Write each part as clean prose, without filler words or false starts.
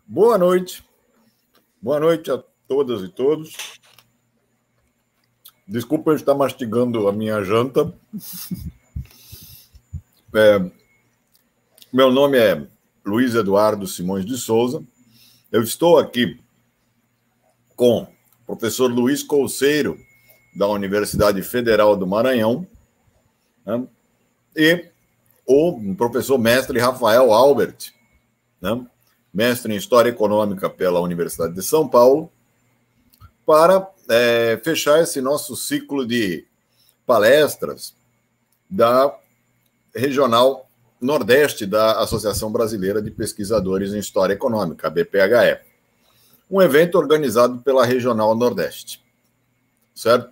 Boa noite. Boa noite a todas e todos. Desculpa eu estar mastigando a minha janta. Meu nome é Luiz Eduardo Simões de Souza. Eu estou aqui com o professor Luiz Couceiro, da Universidade Federal do Maranhão, né? E o professor mestre Rafael Albert, né? Mestre em História Econômica pela Universidade de São Paulo, para fechar esse nosso ciclo de palestras da Regional Nordeste da Associação Brasileira de Pesquisadores em História Econômica, a BPHE. Um evento organizado pela Regional Nordeste. Certo?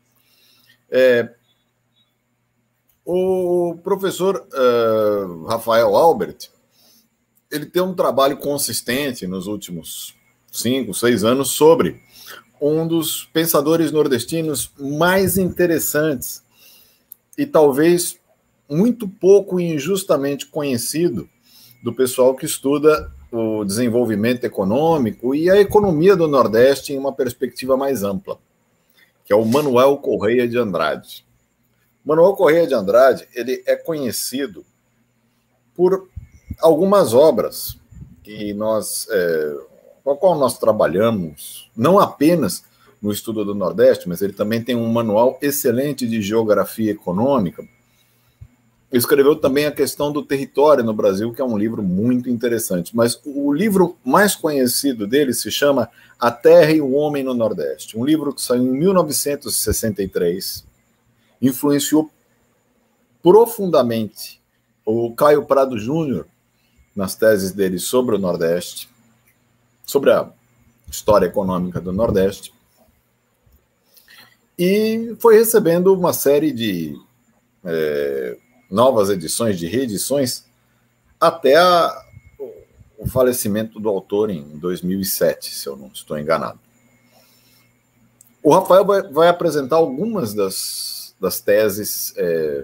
O professor Rafael Albert, ele tem um trabalho consistente nos últimos 5, 6 anos sobre um dos pensadores nordestinos mais interessantes e talvez muito pouco e injustamente conhecido do pessoal que estuda o desenvolvimento econômico e a economia do Nordeste em uma perspectiva mais ampla, que é o Manuel Correia de Andrade. Manuel Correia de Andrade, ele é conhecido por algumas obras que com a qual nós trabalhamos, não apenas no estudo do Nordeste, mas ele também tem um manual excelente de geografia econômica. Escreveu também a questão do território no Brasil, que é um livro muito interessante. Mas o livro mais conhecido dele se chama A Terra e o Homem no Nordeste, um livro que saiu em 1963, influenciou profundamente o Caio Prado Júnior nas teses dele sobre o Nordeste, sobre a história econômica do Nordeste, e foi recebendo uma série de novas edições, de reedições, até o falecimento do autor em 2007, se eu não estou enganado. O Rafael vai apresentar algumas das teses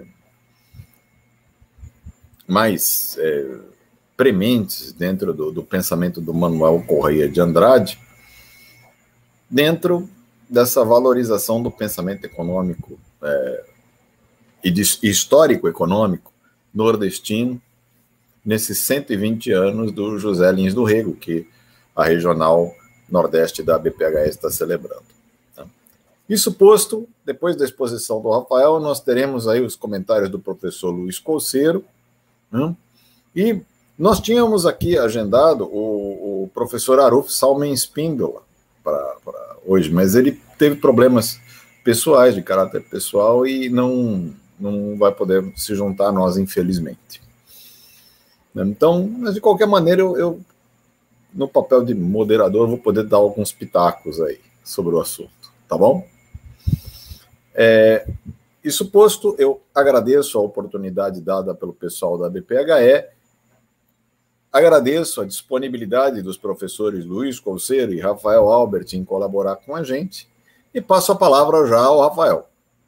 mais prementes dentro do pensamento do Manuel Correia de Andrade, dentro dessa valorização do pensamento econômico e histórico-econômico nordestino, nesses 120 anos do José Lins do Rego, que a Regional Nordeste da BPHE está celebrando. Isso posto, depois da exposição do Rafael, nós teremos aí os comentários do professor Luiz Couceiro, e nós tínhamos aqui agendado o professor Aruf Salmen Spíndola para hoje, mas ele teve problemas pessoais, de caráter pessoal, e não vai poder se juntar a nós, infelizmente. Então, mas de qualquer maneira, eu no papel de moderador, vou poder dar alguns pitacos aí sobre o assunto, tá bom? Isso posto, eu agradeço a oportunidade dada pelo pessoal da BPHE, agradeço a disponibilidade dos professores Luiz Couceiro e Rafael Albert em colaborar com a gente, e passo a palavra já ao Rafael.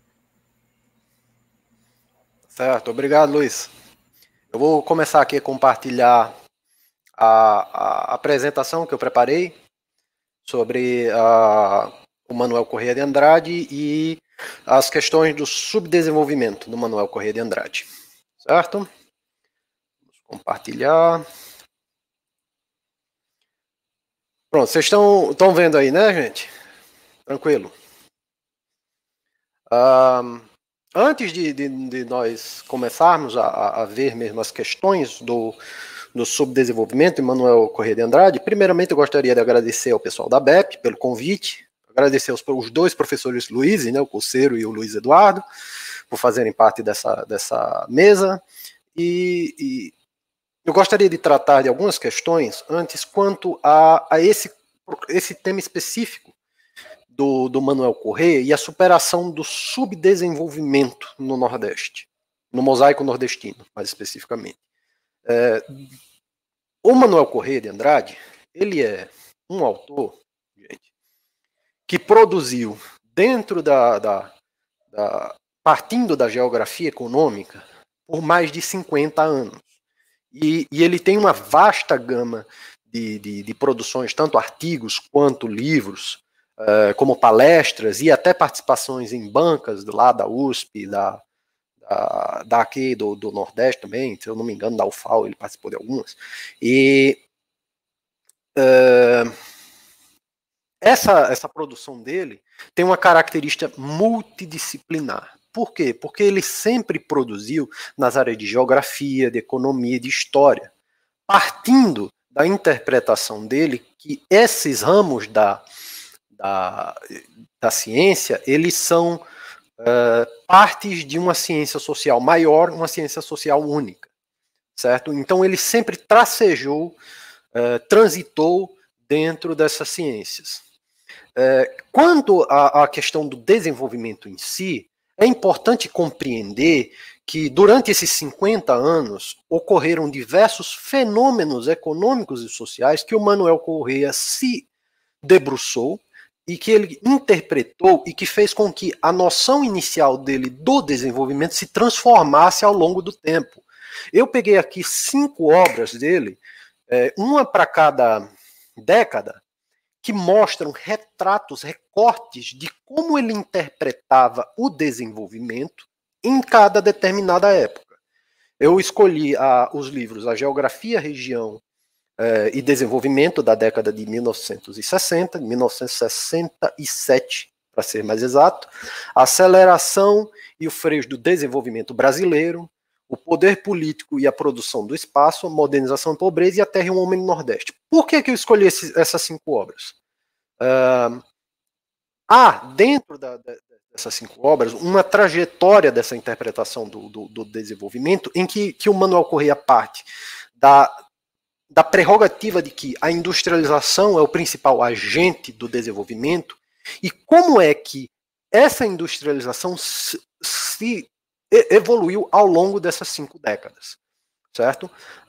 Certo, obrigado, Luiz. Eu vou começar aqui a compartilhar a apresentação que eu preparei sobre o Manuel Correia de Andrade e as questões do subdesenvolvimento do Manuel Correia de Andrade. Certo? Vamos compartilhar. Pronto, vocês estão vendo aí, né, gente? Tranquilo. Antes de nós começarmos a ver mesmo as questões do subdesenvolvimento em Manuel Correia de Andrade, primeiramente eu gostaria de agradecer ao pessoal da BEP pelo convite, agradecer os dois professores Luiz, né, o Couceiro e o Luiz Eduardo, por fazerem parte dessa mesa, e eu gostaria de tratar de algumas questões antes quanto a esse tema específico do Manuel Correia e a superação do subdesenvolvimento no Nordeste, no mosaico nordestino, mais especificamente. O Manuel Correia de Andrade, ele é um autor, gente, que produziu dentro partindo da geografia econômica por mais de 50 anos. E ele tem uma vasta gama de produções, tanto artigos quanto livros, como palestras e até participações em bancas lá da USP, daqui do Nordeste também, se eu não me engano, da UFAL, ele participou de algumas. E essa produção dele tem uma característica multidisciplinar. Por quê? Porque ele sempre produziu nas áreas de geografia, de economia e de história, partindo da interpretação dele que esses ramos da ciência, eles são partes de uma ciência social maior, uma ciência social única, certo? Então ele sempre tracejou, transitou dentro dessas ciências. Quanto à questão do desenvolvimento em si, é importante compreender que durante esses 50 anos ocorreram diversos fenômenos econômicos e sociais que o Manuel Correia se debruçou e que ele interpretou e que fez com que a noção inicial dele do desenvolvimento se transformasse ao longo do tempo. Eu peguei aqui 5 obras dele, uma para cada década, que mostram retratos, recortes de como ele interpretava o desenvolvimento em cada determinada época. Eu escolhi os livros A Geografia, Região e Desenvolvimento, da década de 1960, 1967, para ser mais exato, A Aceleração e o Freio do Desenvolvimento Brasileiro, O Poder Político e a Produção do Espaço, A Modernização e Pobreza e A Terra e o Homem no Nordeste. Por que eu escolhi essas 5 obras? Dentro dessas 5 obras, uma trajetória dessa interpretação do desenvolvimento em que o Manuel Correia parte da prerrogativa de que a industrialização é o principal agente do desenvolvimento e como é que essa industrialização se evoluiu ao longo dessas 5 décadas, certo?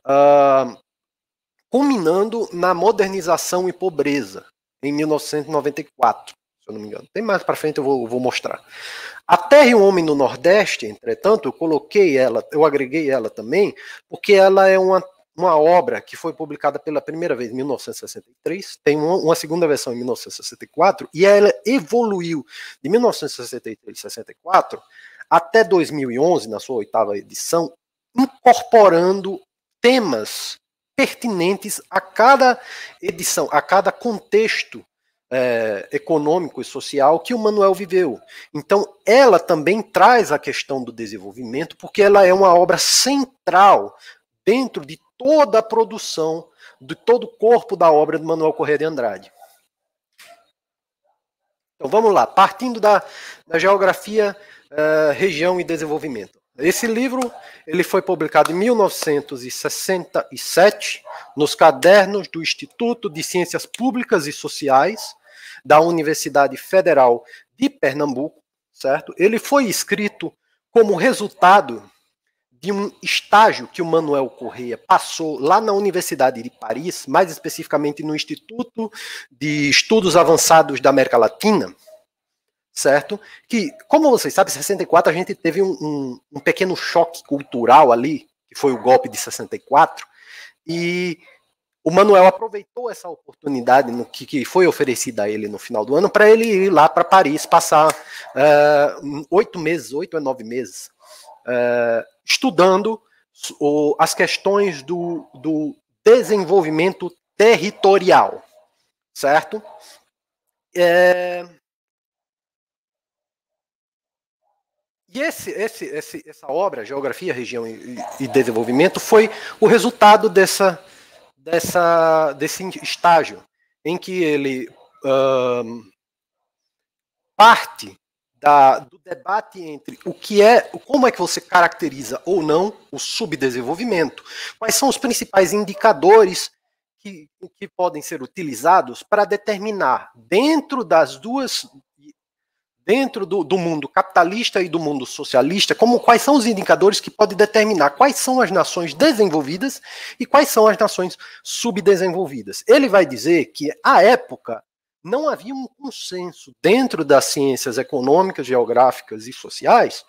Culminando na modernização e pobreza, em 1994, se eu não me engano. Tem mais para frente, eu vou mostrar. A Terra e o Homem no Nordeste, entretanto, eu agreguei ela também, porque ela é uma obra que foi publicada pela primeira vez em 1963, tem uma segunda versão em 1964, e ela evoluiu de 1963 e 64 até 2011, na sua 8ª edição, incorporando temas pertinentes a cada edição, a cada contexto econômico e social que o Manuel viveu. Então, ela também traz a questão do desenvolvimento, porque ela é uma obra central dentro de toda a produção, de todo o corpo da obra do Manuel Correia de Andrade. Então, vamos lá. Partindo da Geografia, Região e Desenvolvimento. Esse livro ele foi publicado em 1967 nos cadernos do Instituto de Ciências Públicas e Sociais da Universidade Federal de Pernambuco, certo? Ele foi escrito como resultado de um estágio que o Manuel Correia passou lá na Universidade de Paris, mais especificamente no Instituto de Estudos Avançados da América Latina, certo? Que, como vocês sabem, em 64 a gente teve um pequeno choque cultural ali, que foi o golpe de 64, e o Manuel aproveitou essa oportunidade que foi oferecida a ele no final do ano para ele ir lá para Paris, passar 8 a 9 meses, estudando as questões do desenvolvimento territorial, certo? E essa obra, Geografia, Região e Desenvolvimento, foi o resultado desse estágio, em que ele parte do debate entre como é que você caracteriza ou não o subdesenvolvimento, quais são os principais indicadores que podem ser utilizados para determinar dentro do mundo capitalista e do mundo socialista, quais são os indicadores que podem determinar quais são as nações desenvolvidas e quais são as nações subdesenvolvidas. Ele vai dizer que, à época, não havia um consenso dentro das ciências econômicas, geográficas e sociais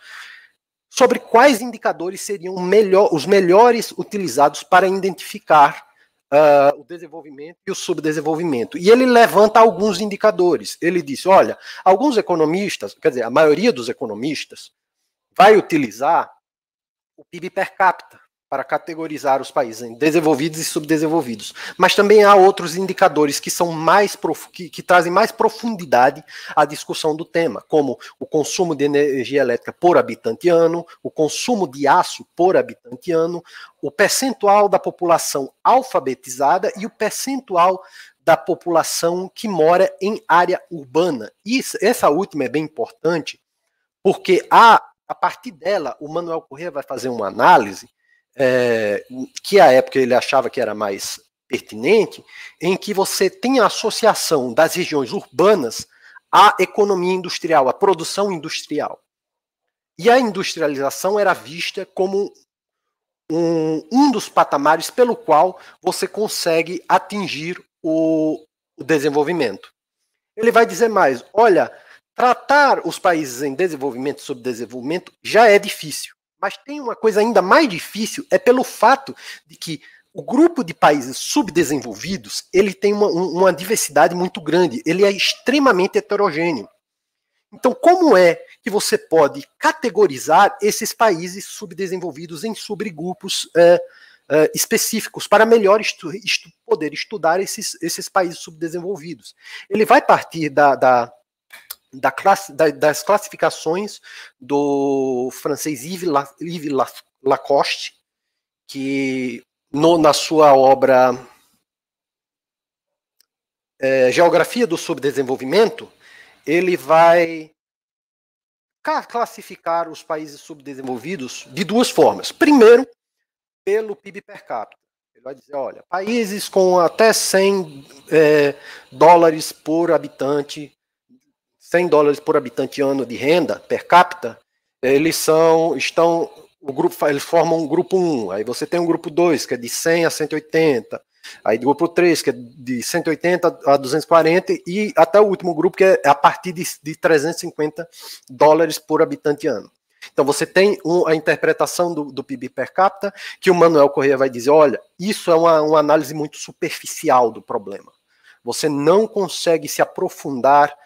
sobre quais indicadores seriam os melhores utilizados para identificar o desenvolvimento e o subdesenvolvimento. E ele levanta alguns indicadores. Ele disse, olha, alguns economistas, quer dizer, a maioria dos economistas vai utilizar o PIB per capita para categorizar os países em desenvolvidos e subdesenvolvidos. Mas também há outros indicadores que são que trazem mais profundidade à discussão do tema, como o consumo de energia elétrica por habitante ano, o consumo de aço por habitante ano, o percentual da população alfabetizada e o percentual da população que mora em área urbana. E essa última é bem importante, porque a partir dela, o Manuel Corrêa vai fazer uma análise que à época ele achava que era mais pertinente, em que você tem a associação das regiões urbanas à economia industrial, à produção industrial. E a industrialização era vista como um dos patamares pelo qual você consegue atingir o desenvolvimento. Ele vai dizer mais, olha, tratar os países em desenvolvimento e subdesenvolvimento já é difícil. Mas tem uma coisa ainda mais difícil, é pelo fato de que o grupo de países subdesenvolvidos, ele tem uma diversidade muito grande, ele é extremamente heterogêneo. Então, como é que você pode categorizar esses países subdesenvolvidos em subgrupos específicos para melhor poder estudar esses países subdesenvolvidos? Ele vai partir das classificações do francês Yves Lacoste, que na sua obra Geografia do Subdesenvolvimento, ele vai classificar os países subdesenvolvidos de duas formas. Primeiro, pelo PIB per capita. Ele vai dizer, olha, países com até 100 dólares por habitante, 100 dólares por habitante ano de renda per capita, eles formam um grupo 1, aí você tem um grupo 2, que é de 100 a 180, aí grupo 3, que é de 180 a 240, e até o último grupo, que é a partir de 350 dólares por habitante ano. Então você tem a interpretação do PIB per capita, que o Manuel Corrêa vai dizer, olha, isso é uma análise muito superficial do problema. Você não consegue se aprofundar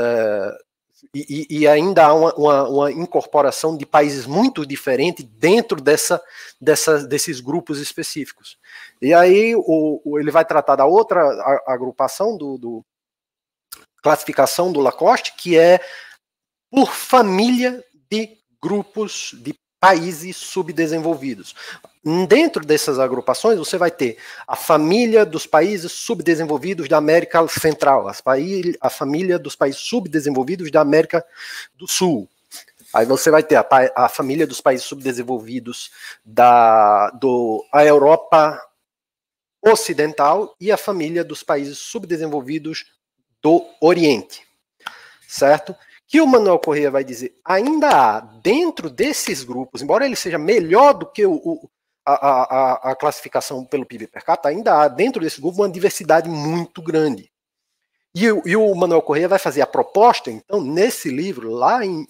e ainda há uma incorporação de países muito diferentes dentro desses grupos específicos. E aí ele vai tratar da outra agrupação, classificação do Lacoste, que é por família de grupos de países subdesenvolvidos. Dentro dessas agrupações, você vai ter a família dos países subdesenvolvidos da América Central, a família dos países subdesenvolvidos da América do Sul. Aí você vai ter a família dos países subdesenvolvidos da Europa Ocidental e a família dos países subdesenvolvidos do Oriente. Certo? Que o Manuel Corrêa vai dizer, ainda há dentro desses grupos, embora ele seja melhor do que a classificação pelo PIB per capita, ainda há dentro desse grupo uma diversidade muito grande. E o Manuel Corrêa vai fazer a proposta, então, nesse livro, lá em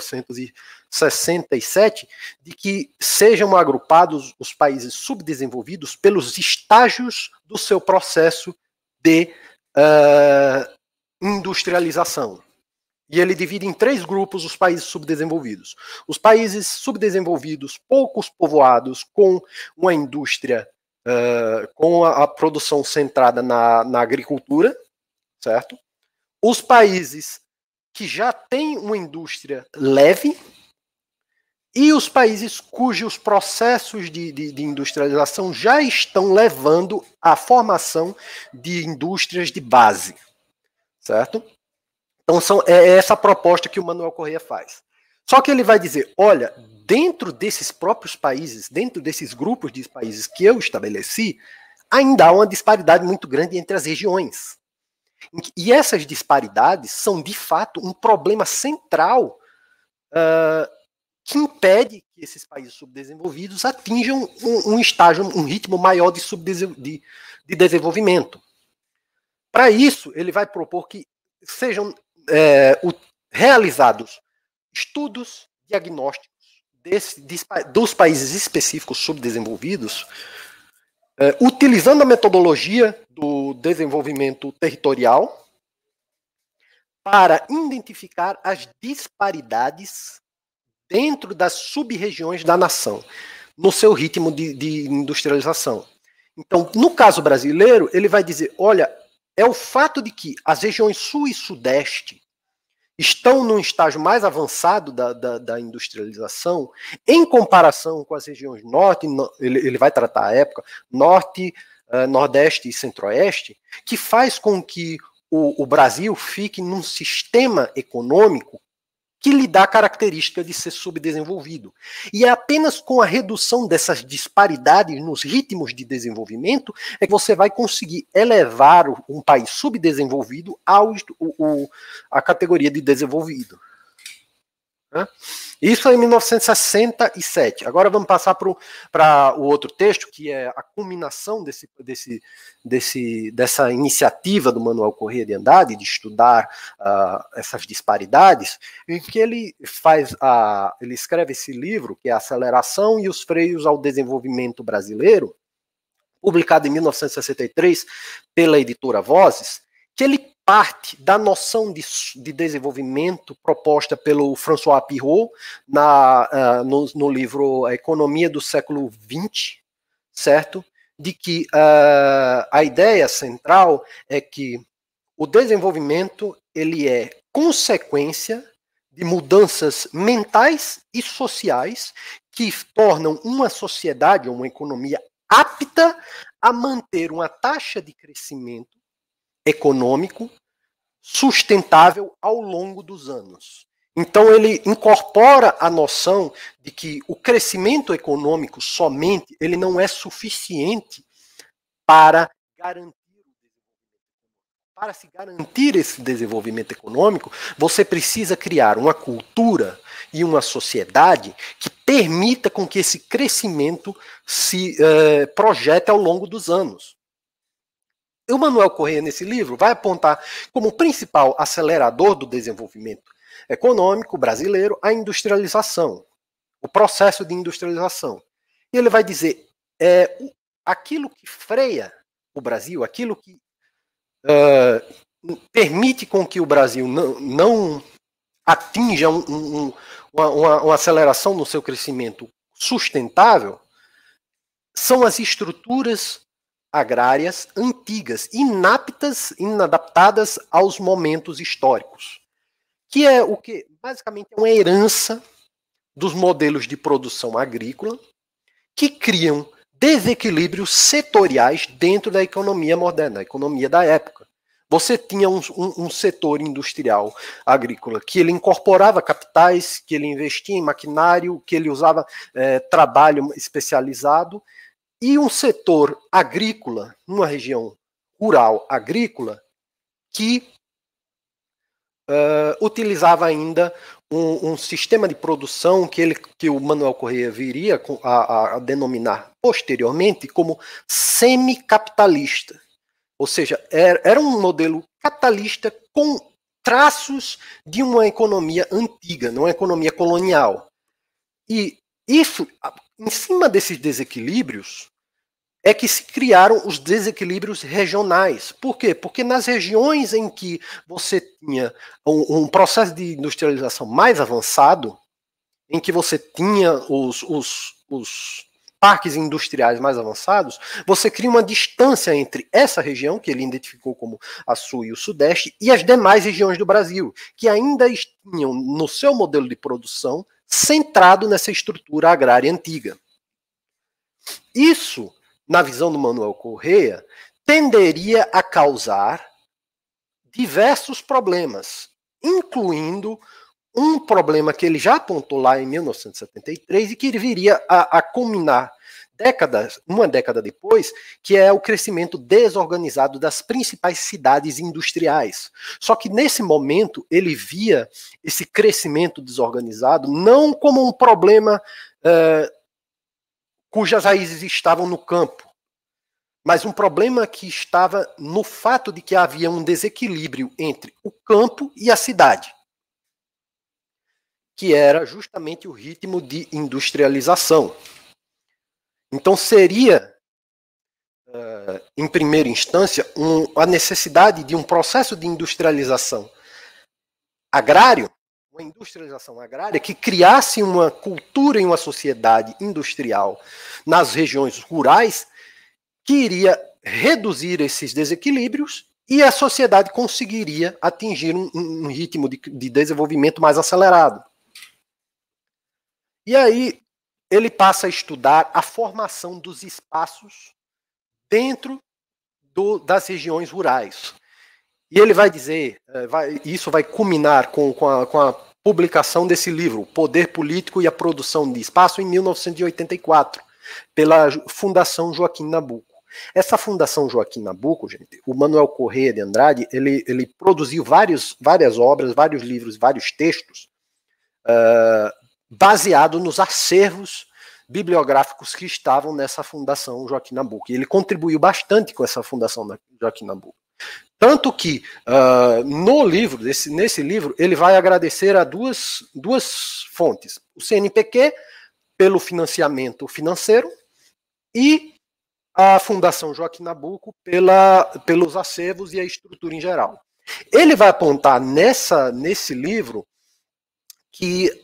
1967, de que sejam agrupados os países subdesenvolvidos pelos estágios do seu processo de industrialização. E ele divide em 3 grupos os países subdesenvolvidos. Os países subdesenvolvidos, poucos povoados, com uma indústria, com a produção centrada na agricultura, certo? Os países que já têm uma indústria leve e os países cujos processos de industrialização já estão levando à formação de indústrias de base, certo? Então é essa proposta que o Manuel Corrêa faz. Só que ele vai dizer, olha, dentro desses próprios países, dentro desses grupos de países que eu estabeleci, ainda há uma disparidade muito grande entre as regiões. E essas disparidades são, de fato, um problema central que impede que esses países subdesenvolvidos atinjam um estágio, um ritmo maior de desenvolvimento. Para isso, ele vai propor que sejam realizados estudos diagnósticos dos países específicos subdesenvolvidos utilizando a metodologia do desenvolvimento territorial para identificar as disparidades dentro das sub-regiões da nação, no seu ritmo de industrialização. Então, no caso brasileiro, ele vai dizer, olha, é o fato de que as regiões sul e sudeste estão num estágio mais avançado da industrialização, em comparação com as regiões norte, ele vai tratar a época, norte, nordeste e centro-oeste, que faz com que o Brasil fique num sistema econômico que lhe dá a característica de ser subdesenvolvido. E é apenas com a redução dessas disparidades nos ritmos de desenvolvimento é que você vai conseguir elevar um país subdesenvolvido à categoria de desenvolvido. Isso é em 1967. Agora vamos passar para o outro texto, que é a culminação dessa iniciativa do Manuel Corrêa de Andrade, de estudar essas disparidades, em que ele escreve esse livro, que é a Aceleração e os Freios ao Desenvolvimento Brasileiro, publicado em 1963 pela editora Vozes, que ele parte da noção de desenvolvimento proposta pelo François Pirot no livro A Economia do Século XX, certo? De que a ideia central é que o desenvolvimento ele é consequência de mudanças mentais e sociais que tornam uma sociedade, uma economia apta a manter uma taxa de crescimento econômico sustentável ao longo dos anos. Então ele incorpora a noção de que o crescimento econômico somente ele não é suficiente para garantir se garantir esse desenvolvimento econômico, você precisa criar uma cultura e uma sociedade que permita com que esse crescimento se projete ao longo dos anos. O Manuel Corrêa, nesse livro, vai apontar como principal acelerador do desenvolvimento econômico brasileiro a industrialização, o processo de industrialização. E ele vai dizer, aquilo que freia o Brasil, aquilo que permite com que o Brasil não atinja uma aceleração no seu crescimento sustentável, são as estruturas agrárias antigas, inadaptadas aos momentos históricos, que é o que basicamente é uma herança dos modelos de produção agrícola que criam desequilíbrios setoriais dentro da economia moderna, da economia da época. Você tinha um setor industrial agrícola que ele incorporava capitais, que ele investia em maquinário, que ele usava trabalho especializado, e um setor agrícola, numa região rural agrícola, que utilizava ainda um sistema de produção que o Manuel Corrêa viria a denominar posteriormente como semicapitalista. Ou seja, era um modelo capitalista com traços de uma economia antiga, não uma economia colonial. E isso, em cima desses desequilíbrios, é que se criaram os desequilíbrios regionais. Por quê? Porque nas regiões em que você tinha um processo de industrialização mais avançado, em que você tinha os parques industriais mais avançados, você cria uma distância entre essa região, que ele identificou como a Sul e o Sudeste, e as demais regiões do Brasil, que ainda tinham no seu modelo de produção centrado nessa estrutura agrária antiga. Isso, na visão do Manuel Corrêa, tenderia a causar diversos problemas, incluindo um problema que ele já apontou lá em 1973 e que ele viria a culminar uma década depois, que é o crescimento desorganizado das principais cidades industriais. Só que nesse momento ele via esse crescimento desorganizado não como um problema cujas raízes estavam no campo, mas um problema que estava no fato de que havia um desequilíbrio entre o campo e a cidade, que era justamente o ritmo de industrialização. Então seria em primeira instância, a necessidade de um processo de industrialização agrário, uma industrialização agrária que criasse uma cultura e uma sociedade industrial nas regiões rurais que iria reduzir esses desequilíbrios e a sociedade conseguiria atingir um ritmo de desenvolvimento mais acelerado. E aí ele passa a estudar a formação dos espaços dentro das regiões rurais. E ele vai dizer, isso vai culminar com a publicação desse livro, O Poder Político e a Produção de Espaço, em 1984, pela Fundação Joaquim Nabuco. Essa Fundação Joaquim Nabuco, gente, o Manuel Corrêa de Andrade, ele produziu várias obras, vários livros, vários textos, baseado nos acervos bibliográficos que estavam nessa Fundação Joaquim Nabuco. E ele contribuiu bastante com essa Fundação Joaquim Nabuco. Tanto que, nesse livro, ele vai agradecer a duas fontes. O CNPq, pelo financiamento financeiro, e a Fundação Joaquim Nabuco, pelos acervos e a estrutura em geral. Ele vai apontar nesse livro que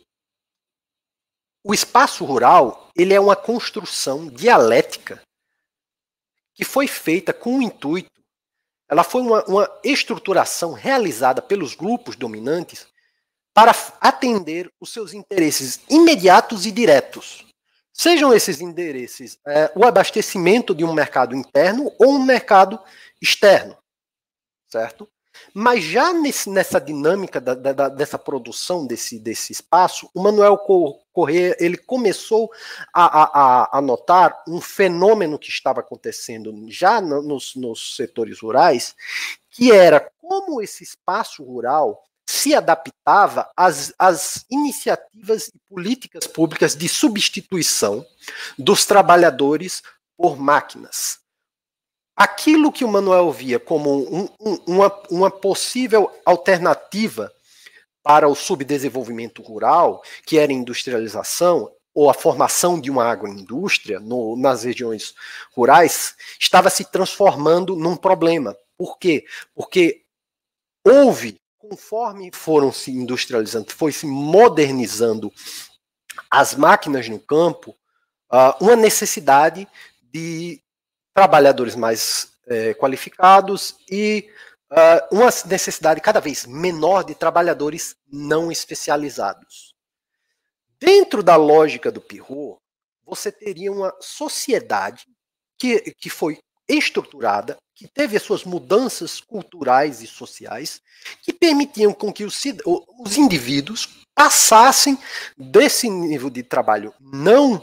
o espaço rural ele é uma construção dialética que foi feita com o intuito. Ela foi uma estruturação realizada pelos grupos dominantes para atender os seus interesses imediatos e diretos. Sejam esses interesses o abastecimento de um mercado interno ou um mercado externo, certo? Mas já nessa dinâmica dessa produção desse espaço, o Manuel Corrêa ele começou a notar um fenômeno que estava acontecendo já nos setores rurais, que era como esse espaço rural se adaptava às iniciativas e políticas públicas de substituição dos trabalhadores por máquinas. Aquilo que o Manuel via como uma possível alternativa para o subdesenvolvimento rural, que era a industrialização ou a formação de uma agroindústria nas regiões rurais, estava se transformando num problema. Por quê? Porque houve, conforme foram se industrializando, foi se modernizando as máquinas no campo, uma necessidade de trabalhadores mais qualificados e uma necessidade cada vez menor de trabalhadores não especializados. Dentro da lógica do Pirot, você teria uma sociedade que foi estruturada, que teve as suas mudanças culturais e sociais, que permitiam com que os indivíduos passassem desse nível de trabalho não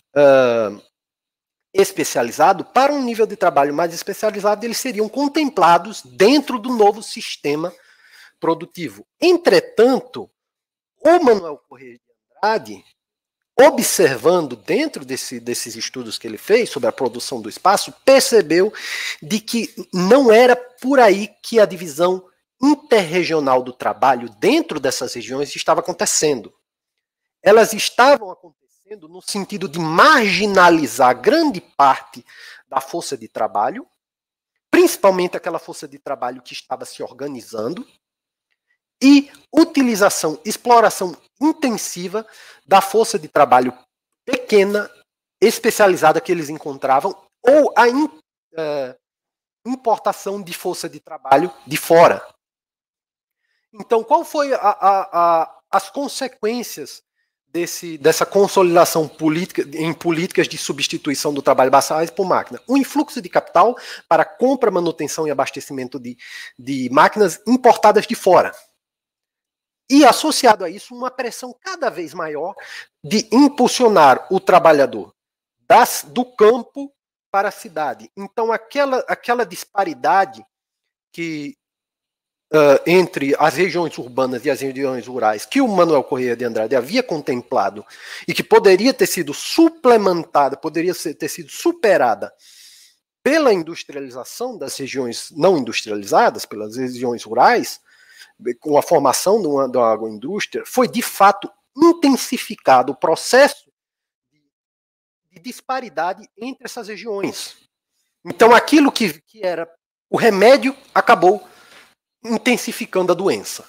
especializado para um nível de trabalho mais especializado, eles seriam contemplados dentro do novo sistema produtivo. Entretanto, o Manuel Corrêa de Andrade, observando dentro desses estudos que ele fez sobre a produção do espaço, percebeu de que não era por aí que a divisão interregional do trabalho dentro dessas regiões estava acontecendo. Elas estavam acontecendo no sentido de marginalizar grande parte da força de trabalho, principalmente aquela força de trabalho que estava se organizando, e exploração intensiva da força de trabalho pequena, especializada que eles encontravam, ou a importação de força de trabalho de fora. Então, qual foi as consequências dessa consolidação política em políticas de substituição do trabalho braçais por máquina? Um influxo de capital para compra, manutenção e abastecimento de máquinas importadas de fora. E associado a isso, uma pressão cada vez maior de impulsionar o trabalhador do campo para a cidade. Então, aquela disparidade que entre as regiões urbanas e as regiões rurais, que o Manuel Corrêa de Andrade havia contemplado e que poderia ter sido suplementada, poderia ter sido superada pela industrialização das regiões não industrializadas, pelas regiões rurais, com a formação da agroindústria, foi de fato intensificado o processo de disparidade entre essas regiões. Então aquilo que era o remédio acabou intensificando a doença.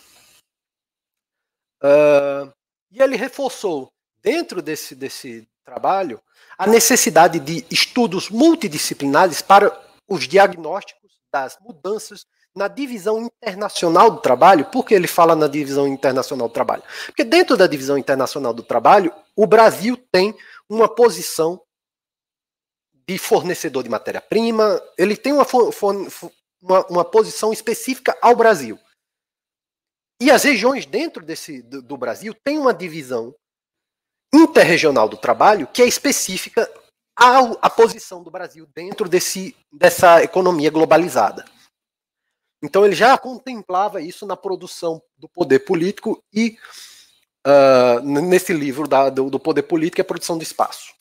E ele reforçou, dentro desse trabalho, a necessidade de estudos multidisciplinares para os diagnósticos das mudanças na divisão internacional do trabalho. Por que ele fala na divisão internacional do trabalho? Porque dentro da divisão internacional do trabalho, o Brasil tem uma posição de fornecedor de matéria-prima, ele tem uma posição específica ao Brasil. E as regiões dentro do Brasil têm uma divisão interregional do trabalho que é específica à posição do Brasil dentro dessa economia globalizada. Então ele já contemplava isso na produção do poder político e nesse livro do poder político e a produção do espaço.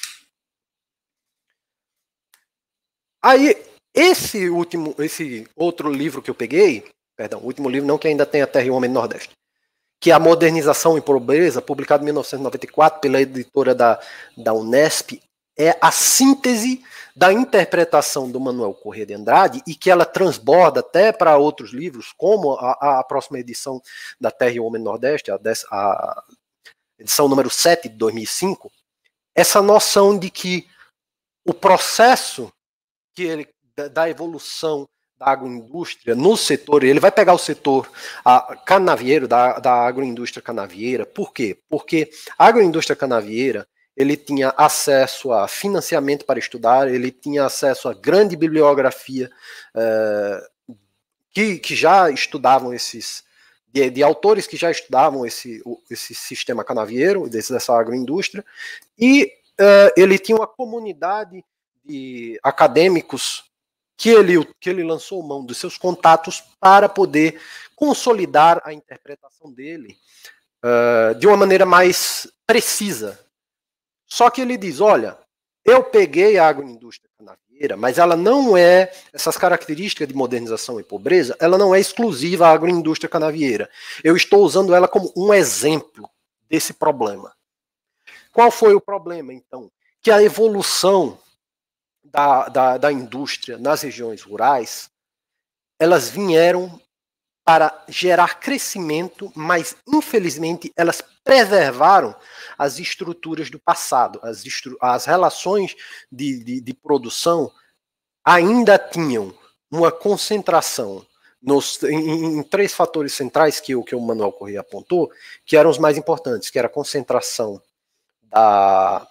Aí, esse outro livro que eu peguei, o último livro não, que ainda tem a Terra e o Homem no Nordeste, que é A Modernização e Pobreza, publicado em 1994 pela editora da Unesp, é a síntese da interpretação do Manuel Corrêa de Andrade e que ela transborda até para outros livros, como a próxima edição da Terra e o Homem no Nordeste, a edição número 7 de 2005, essa noção de que o processo da evolução da agroindústria no setor, ele vai pegar o setor canavieiro, da agroindústria canavieira. Por quê? Porque a agroindústria canavieira, ele tinha acesso a financiamento para estudar, ele tinha acesso a grande bibliografia que já estudavam de autores que já estudavam esse sistema canavieiro, dessa agroindústria, e ele tinha uma comunidade de acadêmicos que ele lançou mão dos seus contatos para poder consolidar a interpretação dele de uma maneira mais precisa. Só que ele diz, olha, eu peguei a agroindústria canavieira, mas ela não é, essas características de modernização e pobreza, ela não é exclusiva à agroindústria canavieira. Eu estou usando ela como um exemplo desse problema. Qual foi o problema, então? Que a evolução da indústria nas regiões rurais, elas vieram para gerar crescimento, mas infelizmente elas preservaram as estruturas do passado. As relações de produção ainda tinham uma concentração em três fatores centrais que o Manuel Corrêa apontou, que eram os mais importantes, que era a concentração da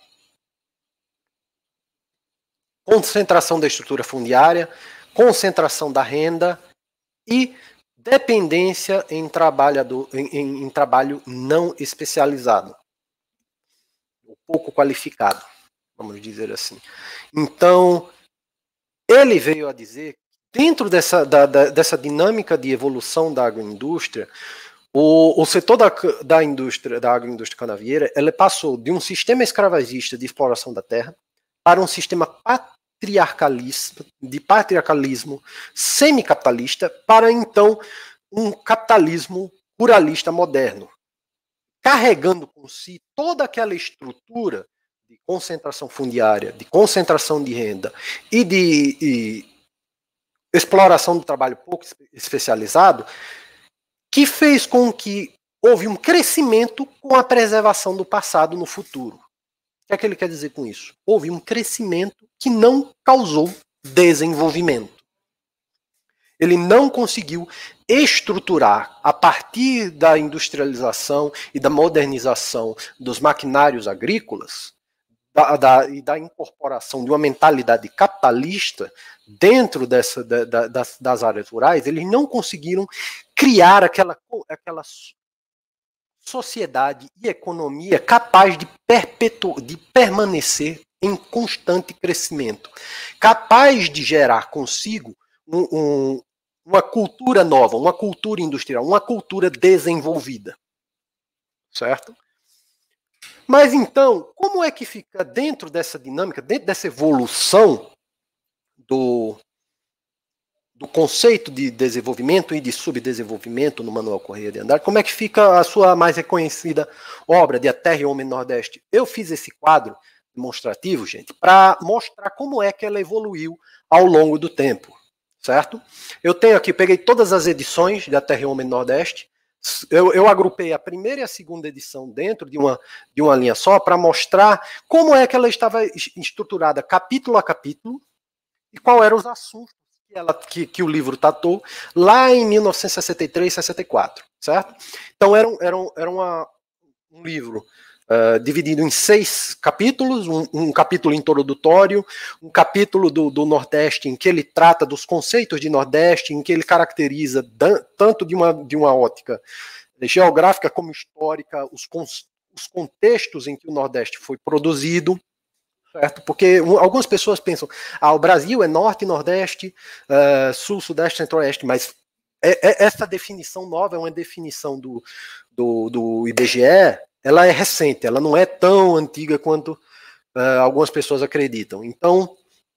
estrutura fundiária, concentração da renda e dependência em trabalho não especializado, pouco qualificado, vamos dizer assim. Então, ele veio a dizer, dentro dessa dinâmica de evolução da agroindústria, o setor da agroindústria canavieira, ele passou de um sistema escravagista de exploração da terra para um sistema de patriarcalismo semicapitalista, para então um capitalismo ruralista moderno, carregando com si toda aquela estrutura de concentração fundiária, de concentração de renda e de exploração do trabalho pouco especializado, que fez com que houve um crescimento com a preservação do passado no futuro. O que é que ele quer dizer com isso? Houve um crescimento que não causou desenvolvimento. Ele não conseguiu estruturar, a partir da industrialização e da modernização dos maquinários agrícolas, e da incorporação de uma mentalidade capitalista dentro das áreas rurais, eles não conseguiram criar aquela sociedade e economia capaz de permanecer em constante crescimento, capaz de gerar consigo uma cultura nova, uma cultura industrial, uma cultura desenvolvida. Certo? Mas então, como é que fica dentro dessa dinâmica, dentro dessa evolução do conceito de desenvolvimento e de subdesenvolvimento no Manuel Corrêa de Andrade, como é que fica a sua mais reconhecida obra de A Terra e o Homem no Nordeste? Eu fiz esse quadro demonstrativo, gente, para mostrar como é que ela evoluiu ao longo do tempo, certo? Eu tenho aqui, peguei todas as edições da Terra e Homem do Nordeste, eu agrupei a primeira e a segunda edição dentro de uma linha só para mostrar como é que ela estava estruturada capítulo a capítulo e quais eram os assuntos que o livro tratou lá em 1963, 64, certo? Então era um livro dividido em 6 capítulos, um capítulo introdutório, um capítulo do Nordeste em que ele trata dos conceitos de Nordeste, em que ele caracteriza tanto de uma ótica geográfica como histórica, os contextos em que o Nordeste foi produzido, certo? Porque algumas pessoas pensam, o Brasil é Norte, Nordeste, Sul, Sudeste, Centro-Oeste, mas essa definição nova é uma definição do IBGE, ela é recente, ela não é tão antiga quanto algumas pessoas acreditam. Então,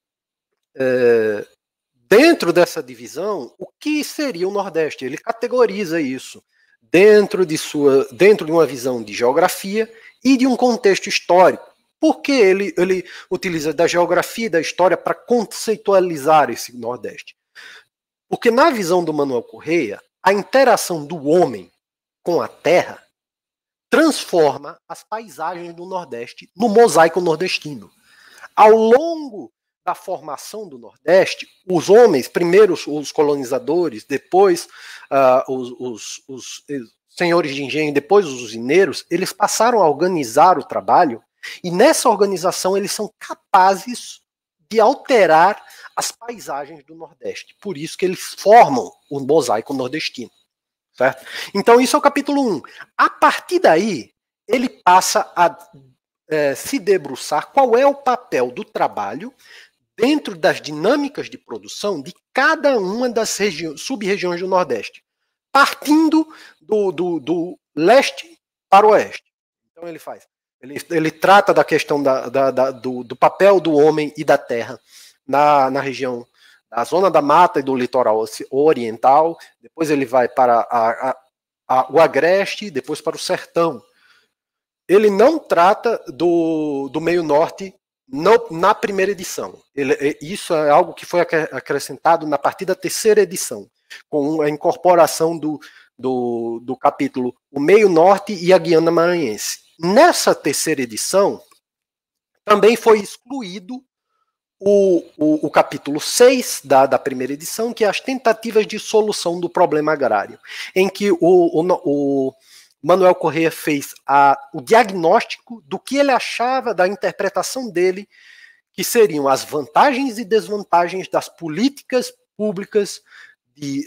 dentro dessa divisão, o que seria o Nordeste? Ele categoriza isso dentro de uma visão de geografia e de um contexto histórico. Por que ele utiliza da geografia e da história para conceitualizar esse Nordeste? Porque na visão do Manuel Correia, a interação do homem com a terra transforma as paisagens do Nordeste no mosaico nordestino. Ao longo da formação do Nordeste, os homens, primeiro os colonizadores, depois os senhores de engenho, depois os usineiros, eles passaram a organizar o trabalho e nessa organização eles são capazes de alterar as paisagens do Nordeste. Por isso que eles formam o mosaico nordestino. Certo? Então isso é o capítulo 1. A partir daí, ele passa a se debruçar qual é o papel do trabalho dentro das dinâmicas de produção de cada uma das sub-regiões do Nordeste, partindo do leste para o oeste. Então ele trata da questão do papel do homem e da terra na região da zona da mata e do litoral oriental, depois ele vai para o agreste, depois para o sertão. Ele não trata do meio norte na primeira edição. Isso é algo que foi acrescentado na partir da terceira edição, com a incorporação do capítulo O Meio Norte e a Guiana Maranhense. Nessa terceira edição, também foi excluído o capítulo 6 da primeira edição, que é as tentativas de solução do problema agrário, em que o Manuel Correia fez o diagnóstico do que ele achava da interpretação dele, que seriam as vantagens e desvantagens das políticas públicas de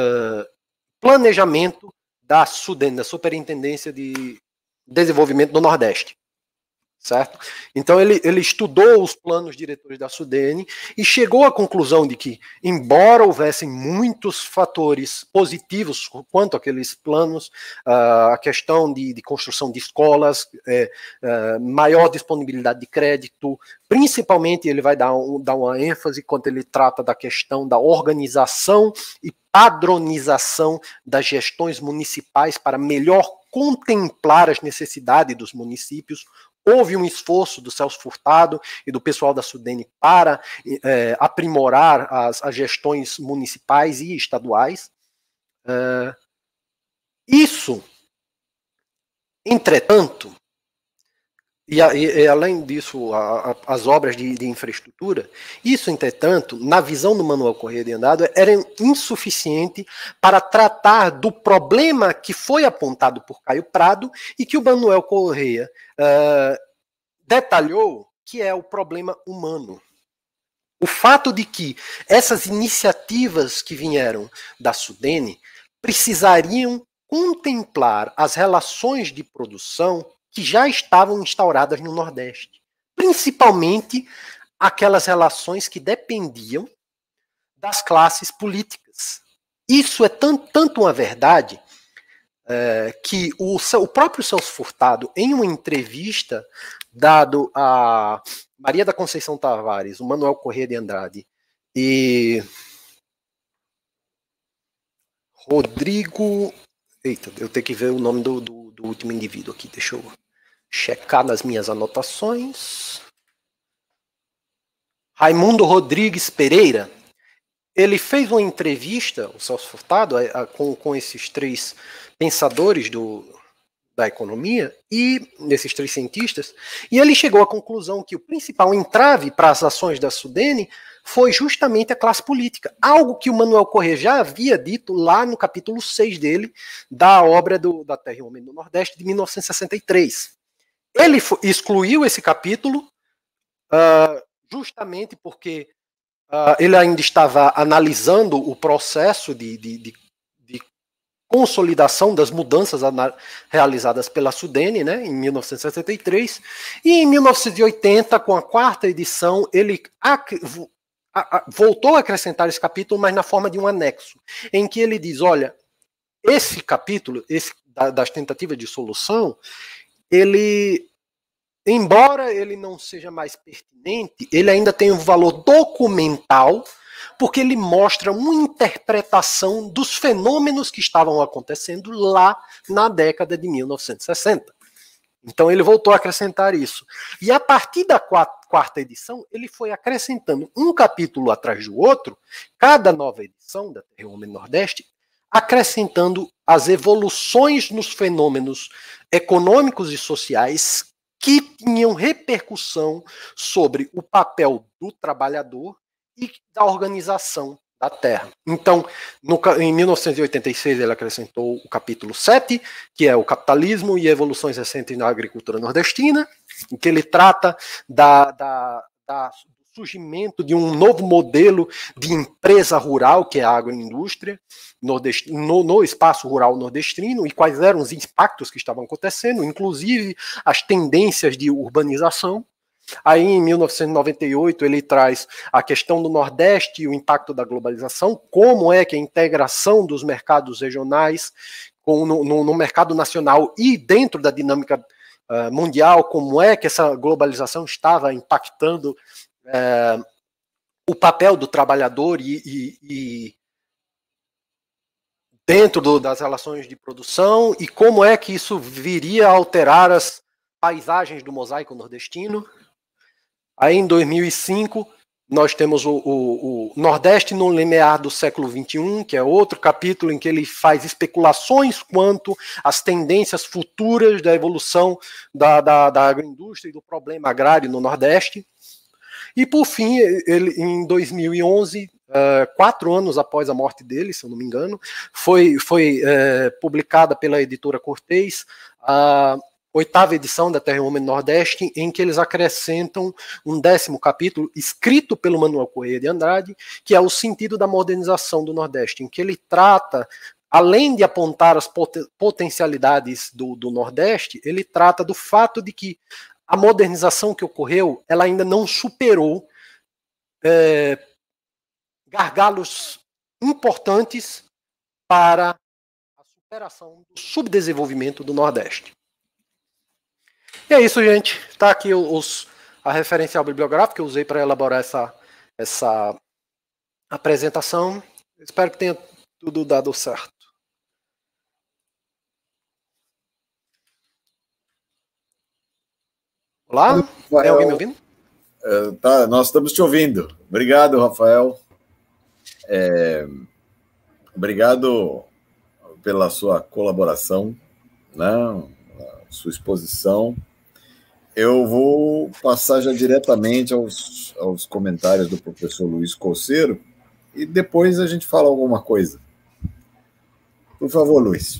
planejamento da SUDENE, da Superintendência de Desenvolvimento do Nordeste. Certo? Então ele estudou os planos diretores da SUDENE e chegou à conclusão de que, embora houvessem muitos fatores positivos quanto àqueles planos, a questão de construção de escolas, maior disponibilidade de crédito, principalmente ele vai dar uma ênfase quando ele trata da questão da organização e padronização das gestões municipais para melhor contemplar as necessidades dos municípios. Houve um esforço do Celso Furtado e do pessoal da SUDENE para aprimorar as gestões municipais e estaduais. Isso, entretanto, e além disso, as obras de infraestrutura, isso, entretanto, na visão do Manuel Correia de Andrade, era insuficiente para tratar do problema que foi apontado por Caio Prado e que o Manuel Correia detalhou, que é o problema humano. O fato de que essas iniciativas que vieram da SUDENE precisariam contemplar as relações de produção que já estavam instauradas no Nordeste, principalmente aquelas relações que dependiam das classes políticas. Isso é tanto uma verdade que o próprio Celso Furtado, em uma entrevista dado a Maria da Conceição Tavares, o Manuel Correia de Andrade e Rodrigo... Eita, eu tenho que ver o nome do último indivíduo aqui, deixa eu checar nas minhas anotações. Raimundo Rodrigues Pereira, ele fez uma entrevista, o Celso Furtado, com esses três pensadores da economia e esses três cientistas, e ele chegou à conclusão que o principal entrave para as ações da Sudene foi justamente a classe política, algo que o Manuel Corrêa já havia dito lá no capítulo 6 dele, da obra da Terra e o Homem do Nordeste, de 1963. Ele excluiu esse capítulo justamente porque ele ainda estava analisando o processo de consolidação das mudanças realizadas pela Sudene, né, em 1963, e em 1980, com a quarta edição, ele voltou a acrescentar esse capítulo, mas na forma de um anexo, em que ele diz, olha, esse capítulo, das tentativas de solução, ele, embora ele não seja mais pertinente, ele ainda tem um valor documental, porque ele mostra uma interpretação dos fenômenos que estavam acontecendo lá na década de 1960. Então ele voltou a acrescentar isso. E a partir da quarta edição, ele foi acrescentando um capítulo atrás do outro, cada nova edição da Terra e o Homem do Nordeste, acrescentando as evoluções nos fenômenos econômicos e sociais que tinham repercussão sobre o papel do trabalhador e da organização da Terra. Então, em 1986, ele acrescentou o capítulo 7, que é o capitalismo e evoluções recentes na agricultura nordestina, em que ele trata do surgimento de um novo modelo de empresa rural, que é a agroindústria, no espaço rural nordestino, e quais eram os impactos que estavam acontecendo, inclusive as tendências de urbanização. Aí, em 1998, ele traz a questão do Nordeste e o impacto da globalização, como é que a integração dos mercados regionais no mercado nacional e dentro da dinâmica mundial, como é que essa globalização estava impactando o papel do trabalhador e dentro das relações de produção, e como é que isso viria a alterar as paisagens do mosaico nordestino. Aí, em 2005, nós temos o Nordeste no limiar do século XXI, que é outro capítulo em que ele faz especulações quanto às tendências futuras da evolução da agroindústria e do problema agrário no Nordeste. E, por fim, ele, em 2011, 4 anos após a morte dele, se eu não me engano, foi publicada pela editora Cortez a 8ª edição da Terra e o Homem do Nordeste, em que eles acrescentam um 10º capítulo, escrito pelo Manuel Corrêa de Andrade, que é o sentido da modernização do Nordeste, em que ele trata, além de apontar as potencialidades do Nordeste, ele trata do fato de que a modernização que ocorreu, ela ainda não superou gargalos importantes para a superação do subdesenvolvimento do Nordeste. E é isso, gente. Está aqui a referencial bibliográfica que eu usei para elaborar essa apresentação. Espero que tenha tudo dado certo. Olá? Rafael, tem alguém me ouvindo? Tá, nós estamos te ouvindo. Obrigado, Rafael. Obrigado pela sua colaboração, né? Sua exposição. Eu vou passar já diretamente aos comentários do professor Luiz Coceiro e depois a gente fala alguma coisa. Por favor, Luiz.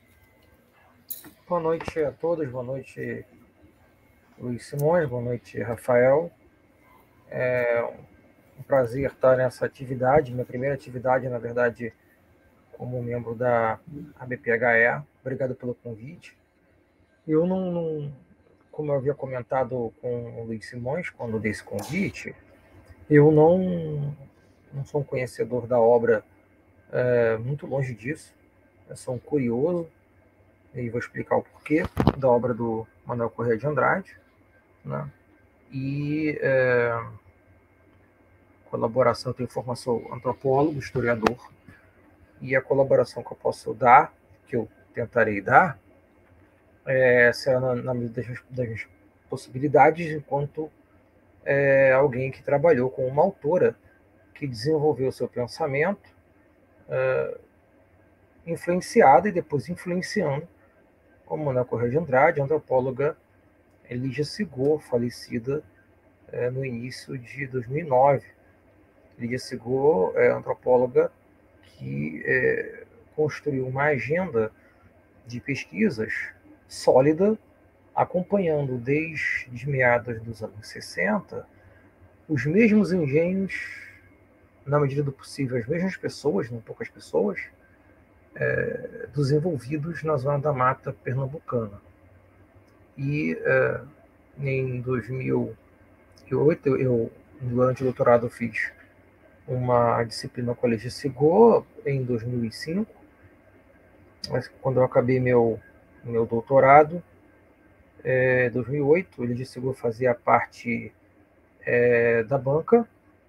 Boa noite a todos, boa noite, Luiz Simões, boa noite, Rafael. É um prazer estar nessa atividade, minha primeira atividade, na verdade, como membro da ABPHE. Obrigado pelo convite. Eu não como eu havia comentado com o Luiz Simões, quando dei esse convite, eu não sou um conhecedor da obra, muito longe disso. Eu sou um curioso, e vou explicar o porquê da obra do Manuel Corrêa de Andrade, né? E colaboração, eu tenho formação antropólogo, historiador, e a colaboração que eu posso dar, que eu tentarei dar, será na medida das minhas possibilidades, enquanto alguém que trabalhou com uma autora que desenvolveu seu pensamento, influenciada e depois influenciando, como Manuel Correia de Andrade, a antropóloga Lígia Sigor, falecida no início de 2009. Lígia Sigor é antropóloga que construiu uma agenda de pesquisas sólida, acompanhando desde meados dos anos 60 os mesmos engenhos, na medida do possível, as mesmas pessoas, não poucas pessoas, dos envolvidos na Zona da Mata pernambucana. E em 2008, durante o doutorado, fiz uma disciplina com a Lígia Sigor, em 2005, mas quando eu acabei meu doutorado, em 2008, a Lígia Sigor fazia parte da banca,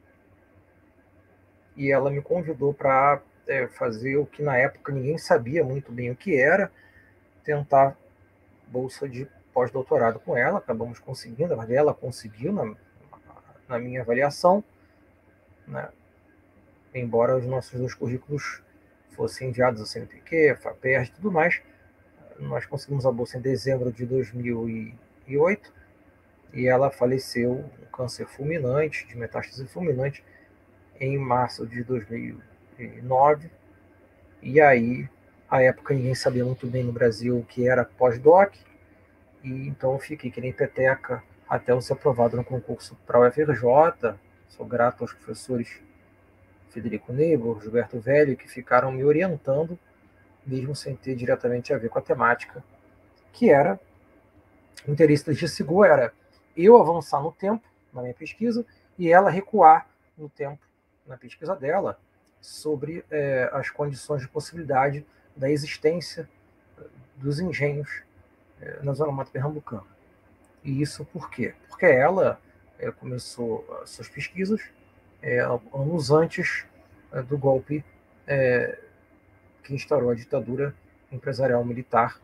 e ela me convidou para fazer o que na época ninguém sabia muito bem o que era, tentar bolsa de pós-doutorado com ela. Acabamos conseguindo, mas ela conseguiu na minha avaliação, né? Embora os nossos dois currículos fossem enviados ao CNPq, a FAPERJ e tudo mais. Nós conseguimos a bolsa em dezembro de 2008 e ela faleceu com câncer fulminante, de metástase fulminante, em março de 2009. E aí, à época, ninguém sabia muito bem no Brasil o que era pós-doc, e então eu fiquei que nem peteca até eu ser aprovado no concurso para a UFRJ. Sou grato aos professores Federico Negro, Gilberto Velho, que ficaram me orientando, mesmo sem ter diretamente a ver com a temática, que era o interesse da Lígia Sigor era eu avançar no tempo na minha pesquisa e ela recuar no tempo na pesquisa dela sobre as condições de possibilidade da existência dos engenhos na Zona Mata Pernambucana. E isso por quê? Porque ela começou suas pesquisas anos antes do golpe que instaurou a ditadura empresarial militar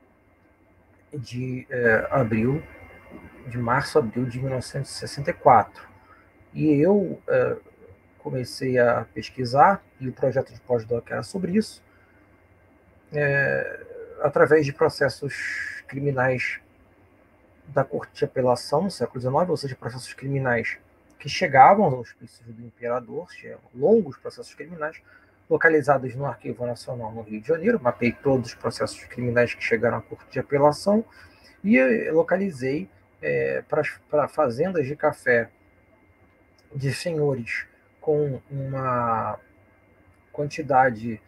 de março a abril de 1964. E eu comecei a pesquisar, e o projeto de pós-doc era sobre isso, através de processos criminais da Corte de Apelação no século XIX, ou seja, processos criminais que chegavam aos auspícios do imperador, longos processos criminais, localizados no Arquivo Nacional no Rio de Janeiro. Mapeei todos os processos criminais que chegaram à Corte de Apelação e localizei para fazendas de café de senhores com uma quantidade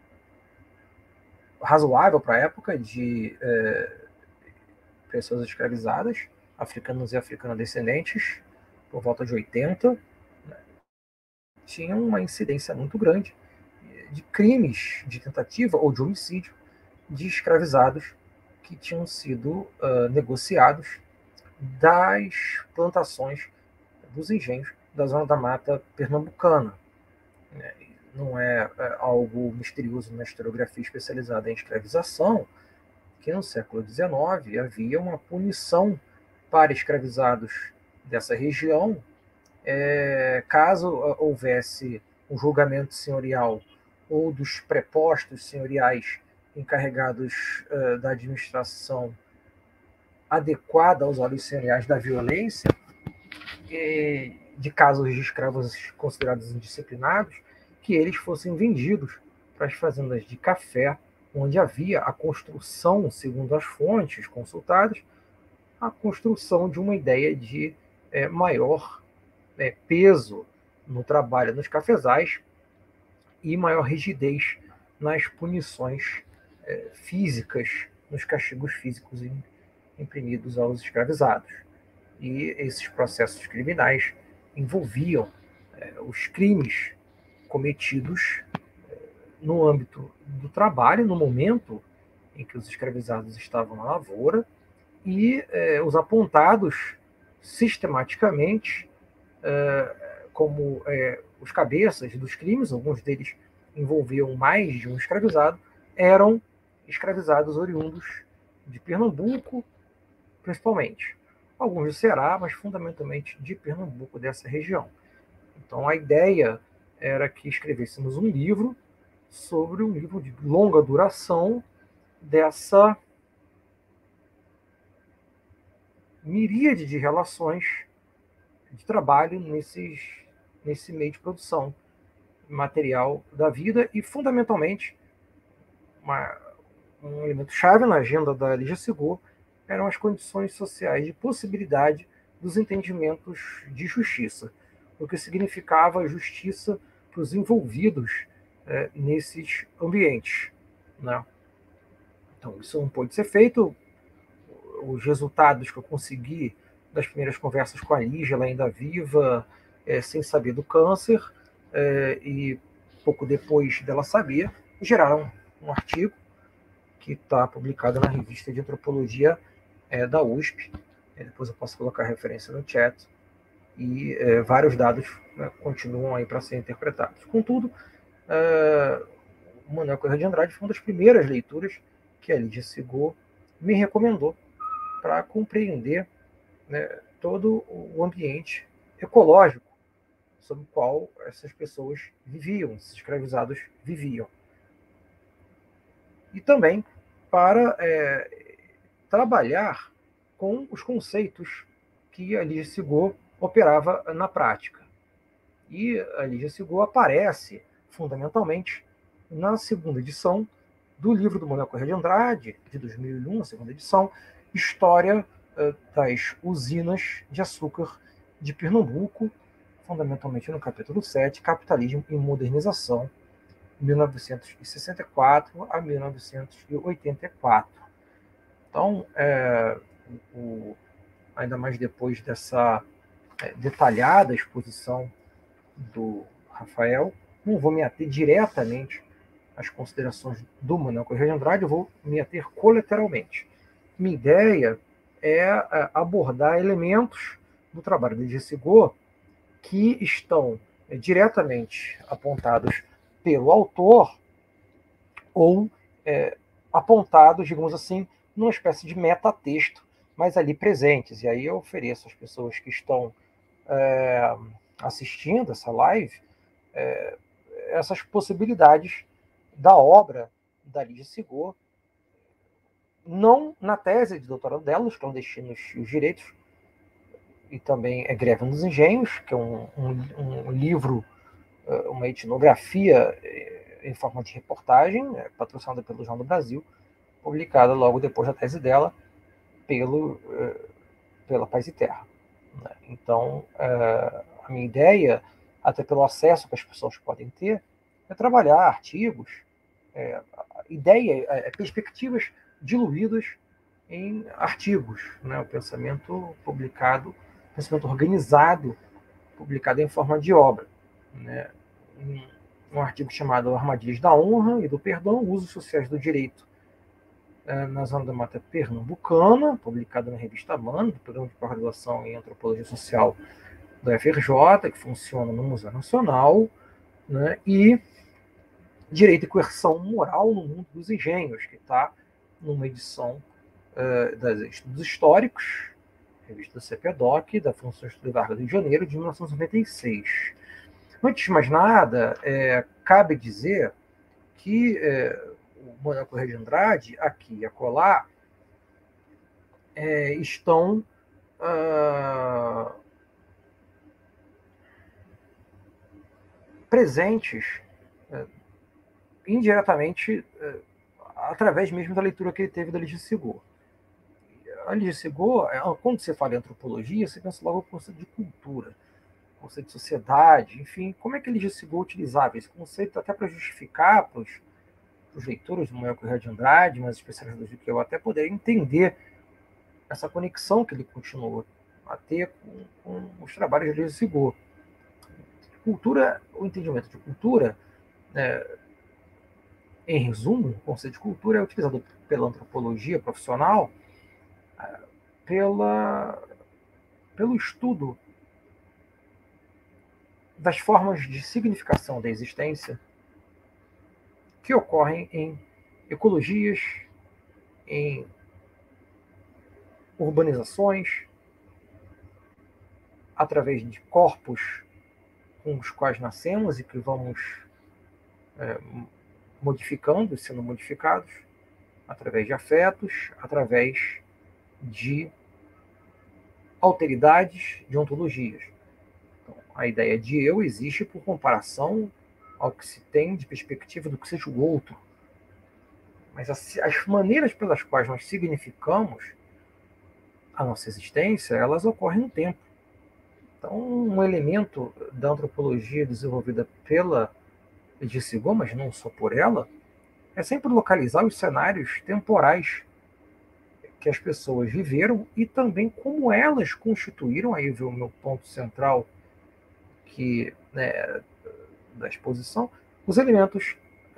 razoável para a época de pessoas escravizadas, africanos e africano-descendentes, por volta de 80, né, tinha uma incidência muito grande de crimes de tentativa ou de homicídio de escravizados que tinham sido negociados das plantações dos engenhos da Zona da Mata Pernambucana. Não é algo misterioso na historiografia especializada em escravização que no século XIX havia uma punição para escravizados dessa região caso houvesse um julgamento senhorial ou dos prepostos senhoriais encarregados da administração adequada aos olhos senhoriais da violência, de casos de escravos considerados indisciplinados, que eles fossem vendidos para as fazendas de café, onde havia a construção, segundo as fontes consultadas, a construção de uma ideia de maior peso no trabalho nos cafezais e maior rigidez nas punições físicas, nos castigos físicos imprimidos aos escravizados. E esses processos criminais envolviam os crimes cometidos no âmbito do trabalho, no momento em que os escravizados estavam na lavoura, e os apontados sistematicamente como os cabeças dos crimes, alguns deles envolviam mais de um escravizado, eram escravizados oriundos de Pernambuco, principalmente, alguns do Ceará, mas fundamentalmente de Pernambuco, dessa região. Então a ideia era que escrevêssemos um livro sobre um livro de longa duração dessa miríade de relações de trabalho nesse meio de produção material da vida e, fundamentalmente, um elemento-chave na agenda da Lígia Segor eram as condições sociais de possibilidade dos entendimentos de justiça, o que significava justiça para os envolvidos nesses ambientes, né? Então, isso não pôde ser feito. Os resultados que eu consegui das primeiras conversas com a Lígia, ela ainda viva, sem saber do câncer, e pouco depois dela saber, geraram um artigo que está publicado na revista de antropologia da USP. Depois eu posso colocar a referência no chat. E vários dados continuam aí para serem interpretados. Contudo, o Manuel Corrêa de Andrade foi uma das primeiras leituras que a Lígia Segor me recomendou para compreender, né, todo o ambiente ecológico sob o qual essas pessoas viviam, esses escravizados viviam. E também para trabalhar com os conceitos que a Lígia Segor operava na prática. E a Lígia Segor aparece, fundamentalmente, na segunda edição do livro do Manuel Corrêa de Andrade, de 2001, a segunda edição, História das Usinas de Açúcar de Pernambuco, fundamentalmente no capítulo 7, Capitalismo e Modernização, 1964 a 1984. Então, ainda mais depois dessa detalhada exposição do Rafael, não vou me ater diretamente às considerações do Manuel Corrêa de Andrade, eu vou me ater colateralmente. Minha ideia é abordar elementos do trabalho de Lígia Segor que estão diretamente apontados pelo autor ou apontados, digamos assim, numa espécie de metatexto, mas ali presentes. E aí eu ofereço às pessoas que estão assistindo essa live essas possibilidades da obra da Lígia Segor, não na tese de doutorado dela, Os Clandestinos e os Direitos, e também Greve nos Engenhos, que é um livro, uma etnografia em forma de reportagem, patrocinada pelo Jornal do Brasil, publicada logo depois da tese dela pela Paz e Terra. Então, a minha ideia, até pelo acesso que as pessoas podem ter, é trabalhar artigos, perspectivas diluídas em artigos, né? O pensamento publicado, pensamento organizado, publicado em forma de obra, né? Um artigo chamado Armadilhas da Honra e do Perdão, Usos Sociais do Direito na Zona da Mata Pernambucana, publicado na revista Mano, do Programa de Pós-Graduação em Antropologia Social da UFRJ, que funciona no Museu Nacional, né? E Direito e Coerção Moral no Mundo dos Engenhos, que está numa edição das Estudos Históricos, revista do CPDOC, da Fundação Getúlio Vargas do Rio de Janeiro, de 1996. Antes de mais nada, cabe dizer que o Manuel Corrêa de Andrade, aqui e acolá, estão presentes indiretamente através mesmo da leitura que ele teve da Lígia Segor. A Lígia Segor, quando você fala em antropologia, você pensa logo no conceito de cultura, conceito de sociedade, enfim, como é que a Lígia Segor utilizava esse conceito até para justificar para os leitores do Manuel Corrêa de Andrade, mas especialistas do que eu até poder entender essa conexão que ele continuou a ter com os trabalhos de Lígia Segor. Cultura, o entendimento de cultura, em resumo, o conceito de cultura é utilizado pela antropologia profissional pelo estudo das formas de significação da existência que ocorrem em ecologias, em urbanizações, através de corpos com os quais nascemos e que vamos modificando, sendo modificados, através de afetos, através de alteridades, de ontologias. Então, a ideia de eu existe por comparação ao que se tem de perspectiva do que seja o outro. Mas as maneiras pelas quais nós significamos a nossa existência, elas ocorrem no tempo. Então, um elemento da antropologia desenvolvida pela Edith Segal, mas não só por ela, é sempre localizar os cenários temporais que as pessoas viveram e também como elas constituíram, aí vê o meu ponto central da exposição, os elementos.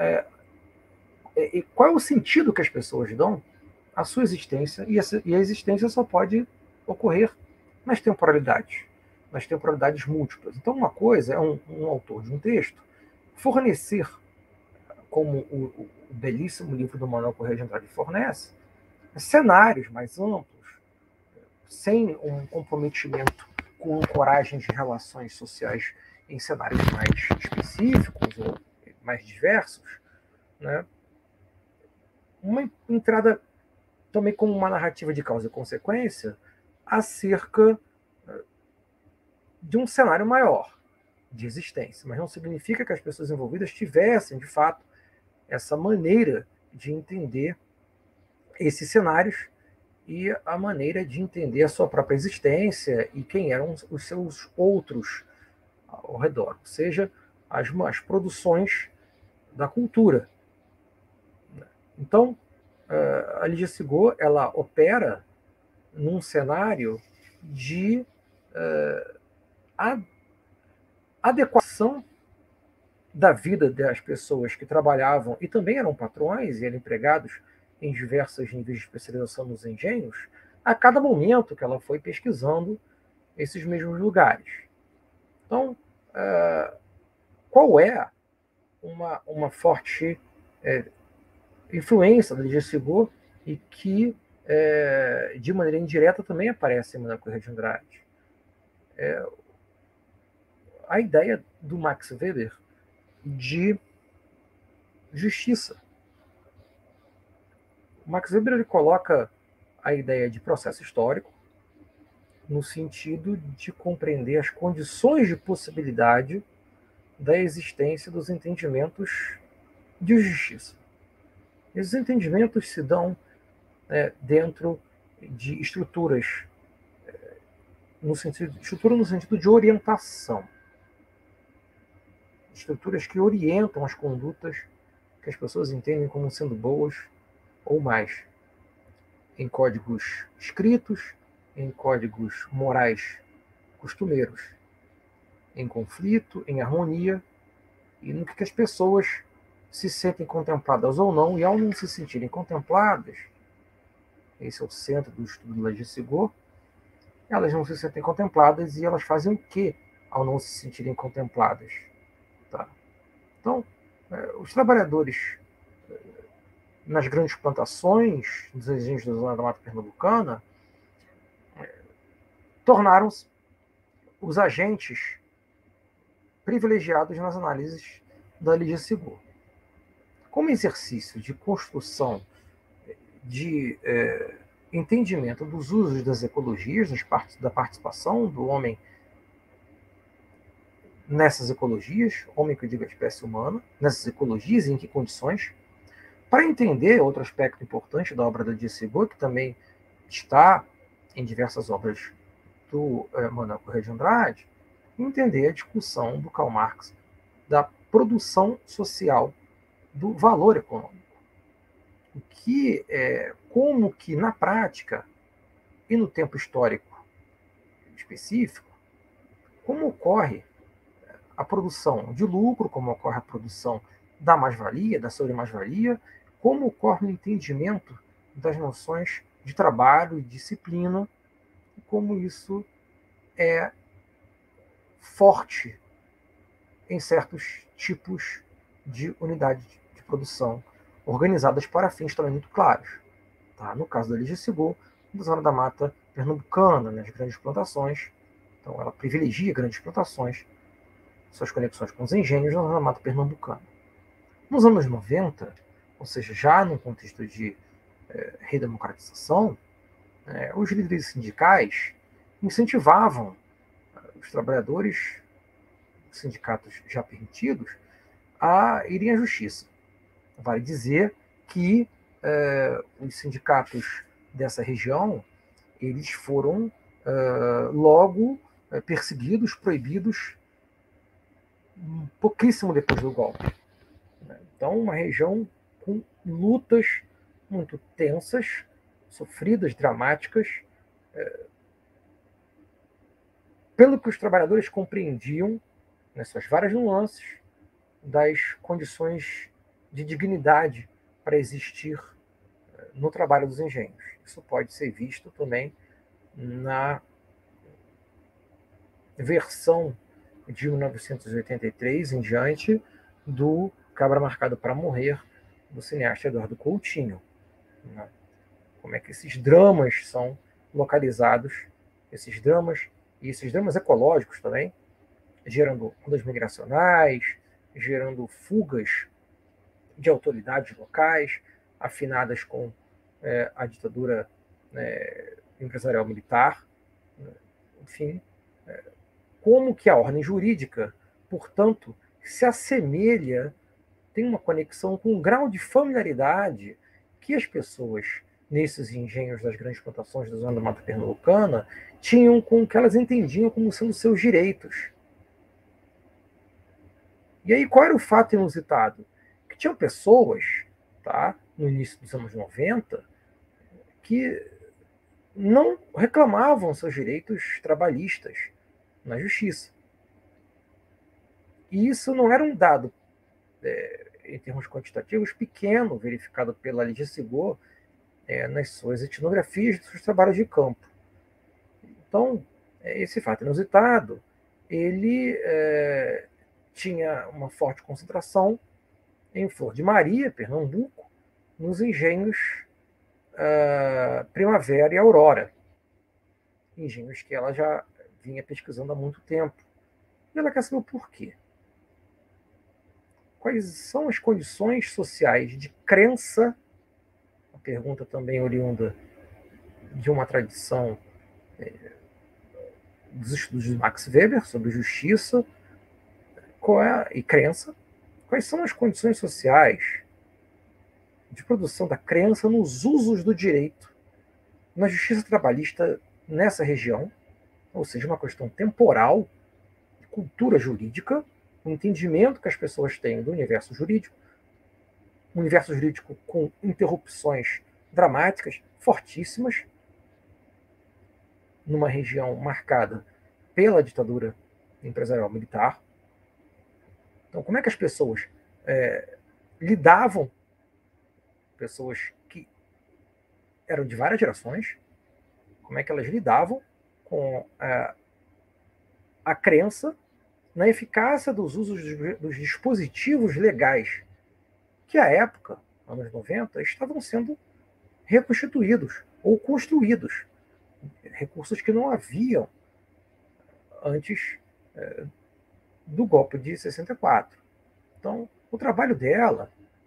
Qual é o sentido que as pessoas dão à sua existência, e a existência só pode ocorrer nas temporalidades múltiplas. Então, uma coisa é um autor de um texto fornecer, como o belíssimo livro do Manuel Corrêa de Andrade fornece, cenários mais amplos, sem um comprometimento com ancoragens de relações sociais em cenários mais específicos ou mais diversos, né? Uma entrada também como uma narrativa de causa e consequência acerca de um cenário maior de existência, mas não significa que as pessoas envolvidas tivessem, de fato, essa maneira de entender esses cenários e a maneira de entender a sua própria existência e quem eram os seus outros ao redor, ou seja, as produções da cultura. Então, a Ligia Segal, ela opera num cenário de adequação da vida das pessoas que trabalhavam e também eram patrões e eram empregados em diversos níveis de especialização nos engenhos, a cada momento que ela foi pesquisando esses mesmos lugares. Então, qual é uma forte influência da Ligia Segal e que, de maneira indireta, também aparece em Manuel Corrêa de Andrade? A ideia do Max Weber de justiça. O Max Weber ele coloca a ideia de processo histórico no sentido de compreender as condições de possibilidade da existência dos entendimentos de justiça. Esses entendimentos se dão dentro de estruturas, estrutura no sentido de orientação. Estruturas que orientam as condutas que as pessoas entendem como sendo boas ou mais, em códigos escritos, em códigos morais costumeiros, em conflito, em harmonia, e no que as pessoas se sentem contempladas ou não, e ao não se sentirem contempladas, esse é o centro do estudo da Ligia Segal, elas não se sentem contempladas e elas fazem o quê ao não se sentirem contempladas? Tá? Então, os trabalhadores nas grandes plantações dos engenhos da Zona da Mata Pernambucana tornaram-se os agentes privilegiados nas análises da Ligia Segal. Como exercício de construção de entendimento dos usos das ecologias, da participação do homem nessas ecologias, homem que eu digo a espécie humana, nessas ecologias e em que condições, para entender outro aspecto importante da obra da Ligia Segal, que também está em diversas obras do Manuel Corrêa de Andrade, entender a discussão do Karl Marx da produção social do valor econômico. Como que na prática e no tempo histórico específico, como ocorre a produção de lucro, como ocorre a produção da mais-valia, da sobre-mais-valia, como ocorre o entendimento das noções de trabalho e disciplina, e como isso é forte em certos tipos de unidades de produção organizadas para fins também muito claros. Tá? No caso da Ligia Segal, na Zona da Mata Pernambucana, nas grandes plantações, Então, ela privilegia grandes plantações, suas conexões com os engenhos na Mata Pernambucana. Nos anos 90, ou seja, já no contexto de redemocratização, os líderes sindicais incentivavam os trabalhadores, sindicatos já permitidos, a irem à justiça. Vale dizer que os sindicatos dessa região, eles foram logo perseguidos, proibidos, pouquíssimo depois do golpe. Então, uma região com lutas muito tensas, sofridas, dramáticas, pelo que os trabalhadores compreendiam, nas suas várias nuances, das condições de dignidade para existir no trabalho dos engenhos. Isso pode ser visto também na versão de 1983 em diante do Cabra Marcado para Morrer, do cineasta Eduardo Coutinho. Como é que esses dramas são localizados, esses dramas ecológicos também, gerando ondas migracionais, gerando fugas de autoridades locais, afinadas com a ditadura empresarial militar. Enfim, como que a ordem jurídica, portanto, se assemelha, tem uma conexão com um grau de familiaridade que as pessoas nesses engenhos das grandes plantações da zona da Mata Pernambucana tinham com o que elas entendiam como sendo seus direitos. E aí, qual era o fato inusitado? Que tinham pessoas, tá, no início dos anos 90, que não reclamavam seus direitos trabalhistas na justiça. E isso não era um dado, em termos quantitativos, pequeno, verificado pela Lídia Sigor nas suas etnografias dos seus trabalhos de campo. Então, esse fato inusitado, ele tinha uma forte concentração em Flor de Maria, Pernambuco, nos engenhos Primavera e Aurora. Engenhos que ela já vinha pesquisando há muito tempo. E ela quer saber o porquê. Quais são as condições sociais de crença, a pergunta também oriunda de uma tradição dos estudos de Max Weber sobre justiça e crença. Quais são as condições sociais de produção da crença nos usos do direito na justiça trabalhista nessa região, ou seja, uma questão temporal, de cultura jurídica, o entendimento que as pessoas têm do universo jurídico, um universo jurídico com interrupções dramáticas, fortíssimas, numa região marcada pela ditadura empresarial militar. Então, como é que as pessoas lidavam, pessoas que eram de várias gerações, como é que elas lidavam com a crença na eficácia dos usos dos dispositivos legais que, à época, anos 90, estavam sendo reconstituídos ou construídos. Recursos que não haviam antes do golpe de 64. Então, o trabalho dela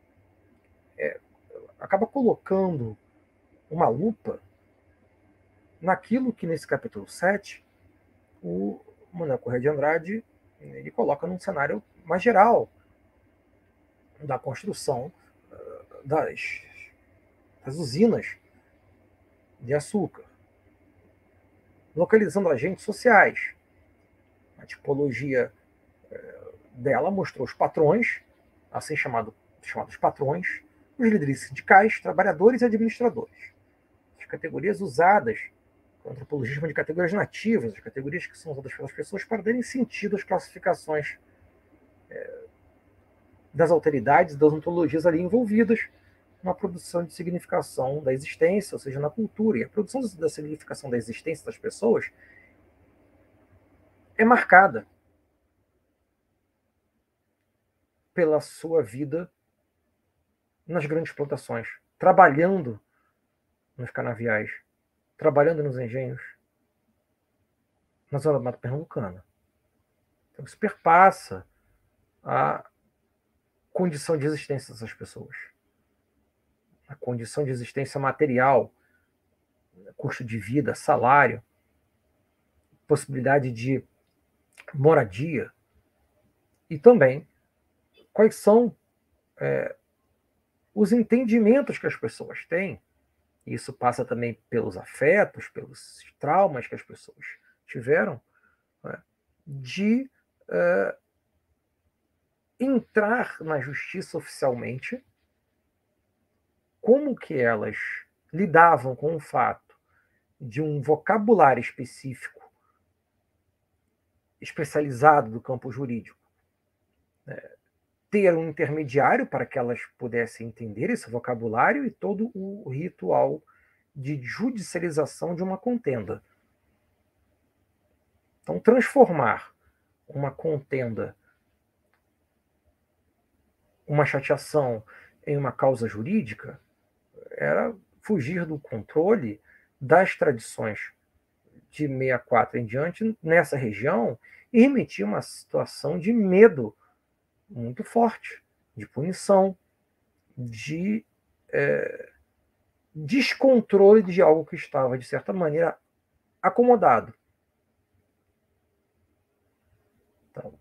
acaba colocando uma lupa naquilo que, nesse capítulo 7, o Manuel Corrêa de Andrade ele coloca num cenário mais geral da construção das usinas de açúcar, localizando agentes sociais. A tipologia dela mostrou os patrões, assim chamados patrões, os líderes sindicais, trabalhadores e administradores. As categorias usadas, o antropologia chama de categorias nativas, as categorias que são usadas pelas pessoas para darem sentido às classificações das alteridades, das ontologias ali envolvidas na produção de significação da existência, ou seja, na cultura. E a produção da significação da existência das pessoas é marcada pela sua vida nas grandes plantações, trabalhando nos canaviais, trabalhando nos engenhos. na zona da Mata Pernambucana. Então, isso perpassa a condição de existência dessas pessoas. A condição de existência material, custo de vida, salário, possibilidade de moradia, e também quais são os entendimentos que as pessoas têm. Isso passa também pelos afetos, pelos traumas que as pessoas tiveram, né, de entrar na justiça oficialmente, como que elas lidavam com o fato de um vocabulário específico, especializado do campo jurídico, ter um intermediário para que elas pudessem entender esse vocabulário e todo o ritual de judicialização de uma contenda. Então, transformar uma contenda, uma chateação, em uma causa jurídica era fugir do controle das tradições de 64 em diante nessa região e remetia a uma situação de medo muito forte, de punição, de descontrole de algo que estava, de certa maneira, acomodado. Então,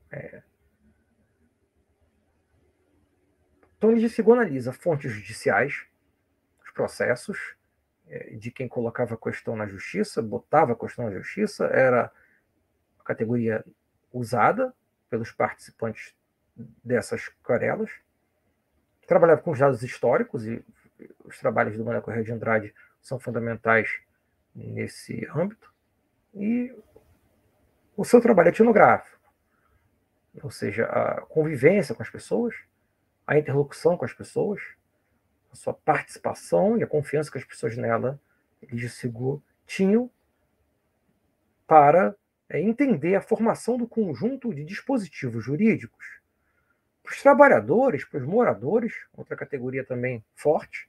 então ele analisa fontes judiciais, os processos, de quem colocava a questão na justiça, botava a questão na justiça, era a categoria usada pelos participantes dessas querelas. Trabalhava com os dados históricos, e os trabalhos do Manuel Corrêa de Andrade são fundamentais nesse âmbito. E o seu trabalho etnográfico, ou seja, a convivência com as pessoas, a interlocução com as pessoas, a sua participação e a confiança que as pessoas nela, Lígia Sigot, tinham para entender a formação do conjunto de dispositivos jurídicos. Para os trabalhadores, para os moradores, outra categoria também forte,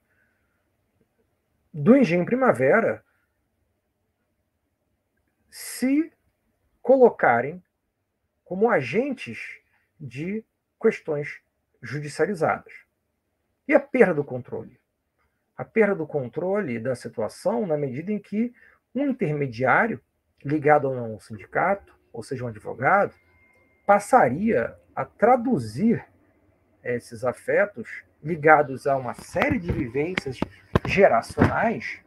do Engenho Primavera, se colocarem como agentes de questões judicializadas. E a perda do controle? A perda do controle da situação na medida em que um intermediário, ligado ou não ao sindicato, ou seja, um advogado, passaria a traduzir esses afetos ligados a uma série de vivências geracionais,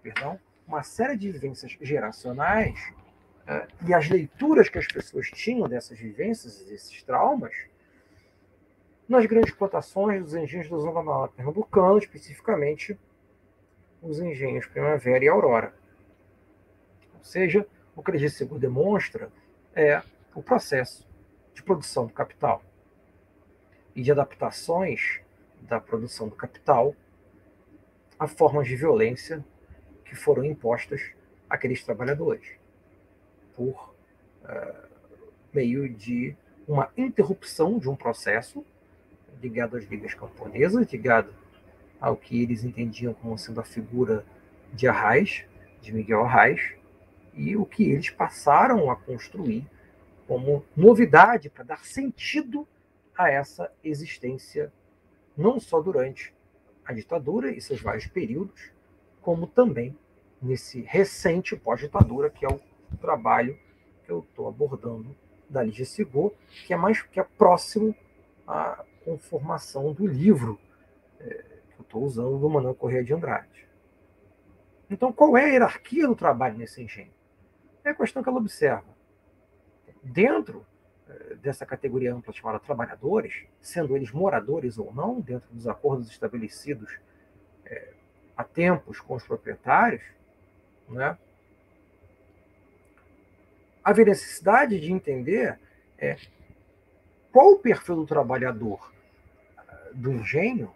e as leituras que as pessoas tinham dessas vivências, desses traumas, nas grandes plantações dos engenhos da Zona Mata Pernambucana, especificamente os engenhos Primavera e Aurora. Ou seja, o que a Lígia Sigot demonstra é o processo de produção do capital e de adaptações da produção do capital a formas de violência que foram impostas àqueles trabalhadores por meio de uma interrupção de um processo ligado às ligas camponesas, ligado ao que eles entendiam como sendo a figura de Arraes, de Miguel Arraes, e o que eles passaram a construir como novidade para dar sentido a essa existência, não só durante a ditadura e seus vários períodos, como também nesse recente pós-ditadura, que é o trabalho que eu estou abordando da Lígia Sigot, que é próximo à conformação do livro que eu estou usando do Manuel Corrêa de Andrade. Então, qual é a hierarquia do trabalho nesse engenho? É a questão que ela observa. Dentro dessa categoria ampla chamada trabalhadores, sendo eles moradores ou não, dentro dos acordos estabelecidos há tempos com os proprietários, né, havia necessidade de entender qual o perfil do trabalhador do engenho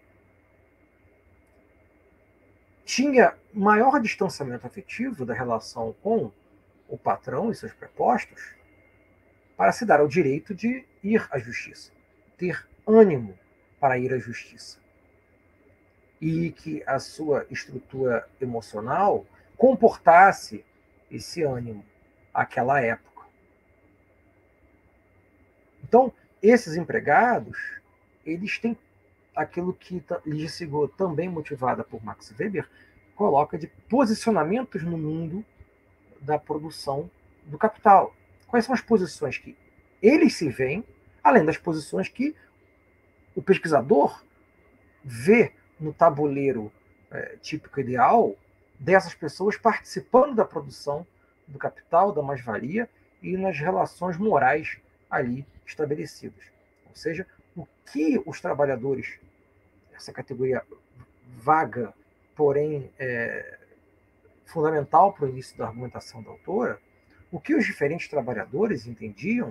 tinha maior distanciamento afetivo da relação com o patrão e seus prepostos para se dar ao direito de ir à justiça, ter ânimo para ir à justiça. E que a sua estrutura emocional comportasse esse ânimo àquela época. Então, esses empregados, eles têm aquilo que Ligia Segor, também motivada por Max Weber, coloca de posicionamentos no mundo da produção do capital. Quais são as posições que eles se veem, além das posições que o pesquisador vê no tabuleiro típico ideal dessas pessoas participando da produção do capital, da mais-valia e nas relações morais ali estabelecidas. Ou seja, o que os trabalhadores, essa categoria vaga, porém fundamental para o início da argumentação da autora, o que os diferentes trabalhadores entendiam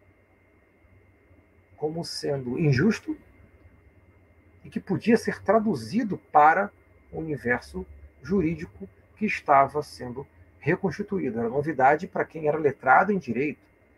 como sendo injusto e que podia ser traduzido para o universo jurídico que estava sendo reconstituído. Era novidade para quem era letrado em direito.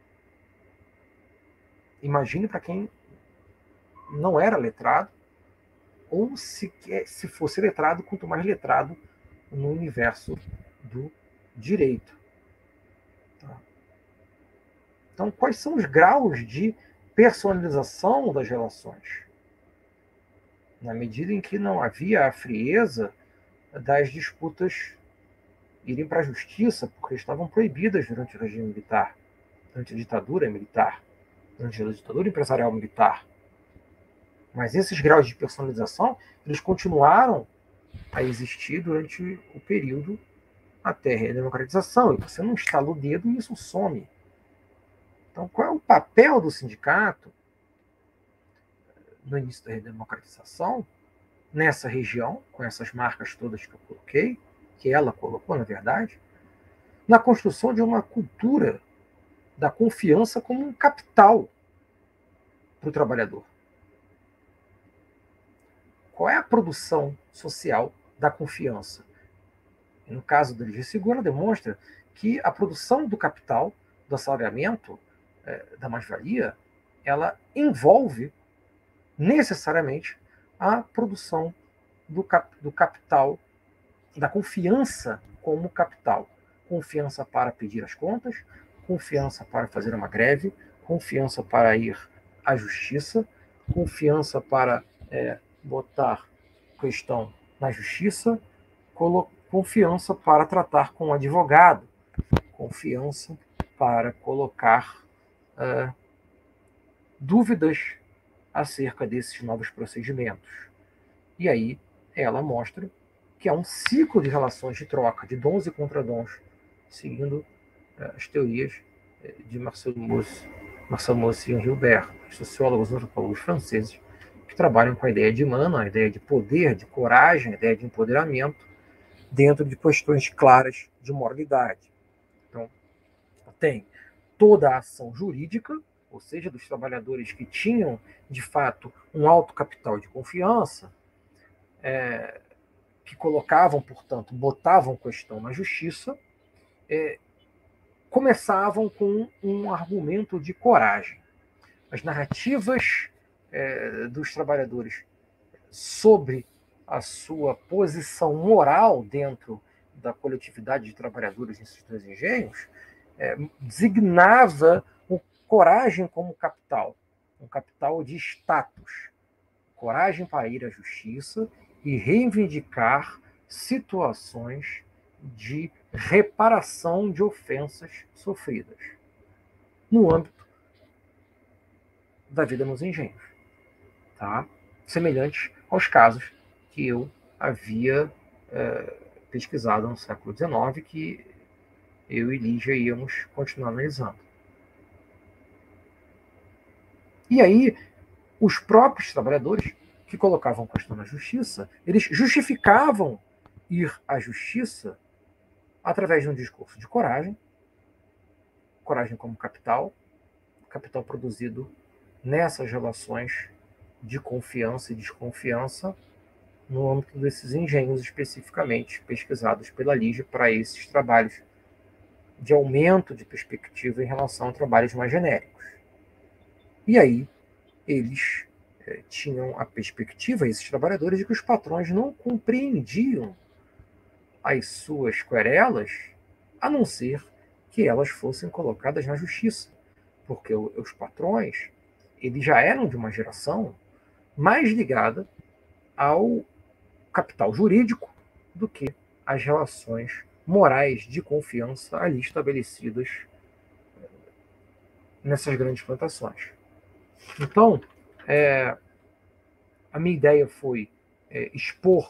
Imagine para quem não era letrado, ou se fosse letrado, quanto mais letrado no universo do direito. Tá? Então, quais são os graus de personalização das relações? Na medida em que não havia a frieza das disputas irem para a justiça, porque estavam proibidas durante o regime militar, durante a ditadura militar, durante a ditadura empresarial militar. Mas esses graus de personalização, eles continuaram a existir durante o período até a redemocratização. E você não estala o dedo e isso some. Então, qual é o papel do sindicato no início da redemocratização, nessa região, com essas marcas todas que eu coloquei, que ela colocou, na verdade, na construção de uma cultura da confiança como um capital para o trabalhador? Qual é a produção social da confiança? E no caso da Ligia Segor, ela demonstra que a produção do capital, do assalariamento, da mais-valia, ela envolve necessariamente a produção do capital, da confiança como capital. Confiança para pedir as contas, confiança para fazer uma greve, confiança para ir à justiça, confiança para botar questão na justiça, confiança para tratar com o advogado, confiança para colocar dúvidas acerca desses novos procedimentos. E aí ela mostra que há um ciclo de relações de troca, de dons e contradons, seguindo as teorias de Marcel Mauss e Henri Hubert, sociólogos e antropólogos franceses, que trabalham com a ideia de Emmanuel, a ideia de poder, de coragem, a ideia de empoderamento, dentro de questões claras de moralidade. Então, tem toda a ação jurídica, ou seja, dos trabalhadores que tinham, de fato, um alto capital de confiança, que colocavam, portanto, botavam questão na justiça, começavam com um argumento de coragem. As narrativas dos trabalhadores sobre a sua posição moral dentro da coletividade de trabalhadores nesses dois engenhos designava o coragem como capital, um capital de status, coragem para ir à justiça e reivindicar situações de reparação de ofensas sofridas no âmbito da vida nos engenhos, tá? Semelhantes aos casos que eu havia pesquisado no século XIX, que eu e Lígia íamos continuar analisando. E aí, os próprios trabalhadores que colocavam questão na justiça, eles justificavam ir à justiça através de um discurso de coragem, coragem como capital produzido nessas relações de confiança e desconfiança no âmbito desses engenhos especificamente pesquisados pela Lígia para esses trabalhos de aumento de perspectiva em relação a trabalhos mais genéricos. E aí, eles tinham a perspectiva, esses trabalhadores, de que os patrões não compreendiam as suas querelas, a não ser que elas fossem colocadas na justiça. Porque os patrões eles já eram de uma geração mais ligada ao capital jurídico do que às relações morais de confiança ali estabelecidas nessas grandes plantações. Então, a minha ideia foi expor,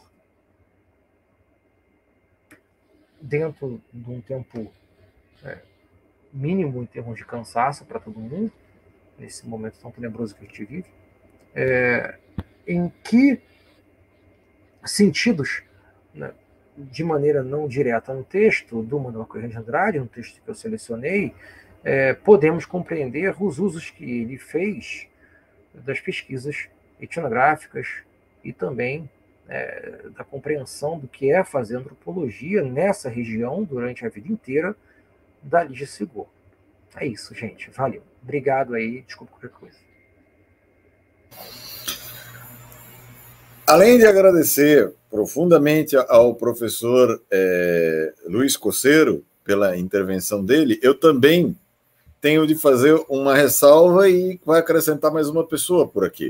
dentro de um tempo mínimo em termos de cansaço para todo mundo, nesse momento tão tenebroso que a gente vive, em que sentidos, né, de maneira não direta no texto do Manuel Corrêa de Andrade, no texto que eu selecionei, podemos compreender os usos que ele fez das pesquisas etnográficas e também da compreensão do que é fazer antropologia nessa região durante a vida inteira da Lígia Segor. É isso, gente. Valeu. Obrigado aí. Desculpa qualquer coisa. Além de agradecer profundamente ao professor Luiz Cossero pela intervenção dele, eu também tenho de fazer uma ressalva e vai acrescentar mais uma pessoa por aqui.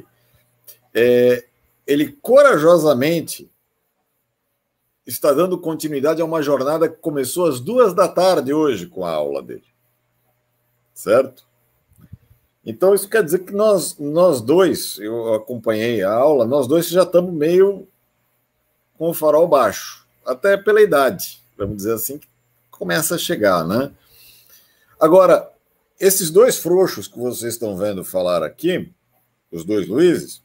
Ele corajosamente está dando continuidade a uma jornada que começou às 14h hoje com a aula dele. Certo? Então, isso quer dizer que nós dois, eu acompanhei a aula, nós dois já estamos meio com o farol baixo, até pela idade, vamos dizer assim, que começa a chegar, né? Agora, esses dois frouxos que vocês estão vendo falar aqui, os dois Luizes,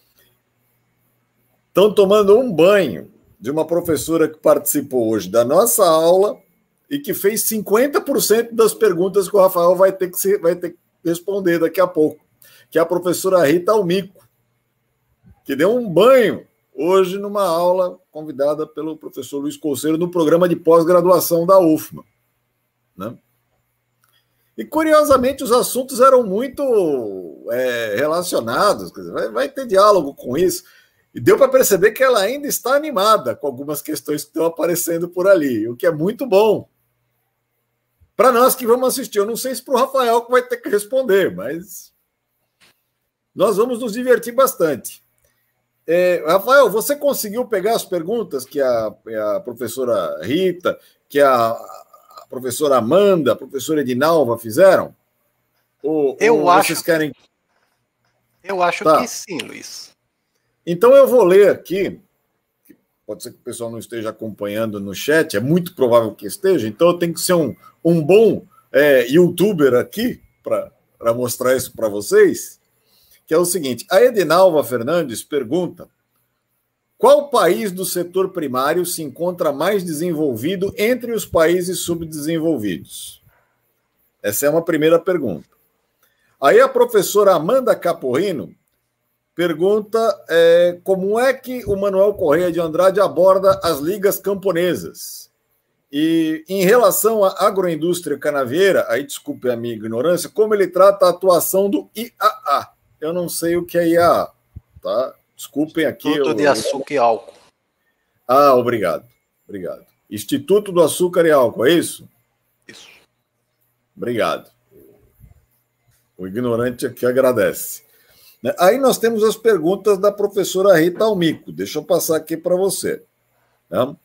estão tomando um banho de uma professora que participou hoje da nossa aula e que fez 50% das perguntas que o Rafael vai ter que responder daqui a pouco, que é a professora Rita Almico, que deu um banho hoje numa aula convidada pelo professor Luiz Cossero no programa de pós-graduação da UFMA. Né? E, curiosamente, os assuntos eram muito relacionados, quer dizer, vai ter diálogo com isso. E deu para perceber que ela ainda está animada com algumas questões que estão aparecendo por ali, o que é muito bom. Para nós que vamos assistir, eu não sei se para o Rafael que vai ter que responder, mas nós vamos nos divertir bastante. Rafael, você conseguiu pegar as perguntas que a professora Rita, que a professora Amanda, a professora Edinalva fizeram? Eu acho Tá. que sim, Luiz. Então eu vou ler aqui, pode ser que o pessoal não esteja acompanhando no chat, é muito provável que esteja, então eu tenho que ser um bom youtuber aqui para mostrar isso para vocês, que é o seguinte: a Edinalva Fernandes pergunta: qual país do setor primário se encontra mais desenvolvido entre os países subdesenvolvidos? Essa é uma primeira pergunta. Aí a professora Amanda Caporrino pergunta como é que o Manuel Corrêa de Andrade aborda as ligas camponesas. E em relação à agroindústria canavieira, aí desculpe a minha ignorância, como ele trata a atuação do IAA. Eu não sei o que é IAA, tá? Desculpem aqui. Instituto de Açúcar e Álcool. Ah, obrigado. Obrigado. Instituto do Açúcar e Álcool, é isso? Isso. Obrigado. O ignorante aqui agradece. Aí nós temos as perguntas da professora Rita Almico. Deixa eu passar aqui para você. Né?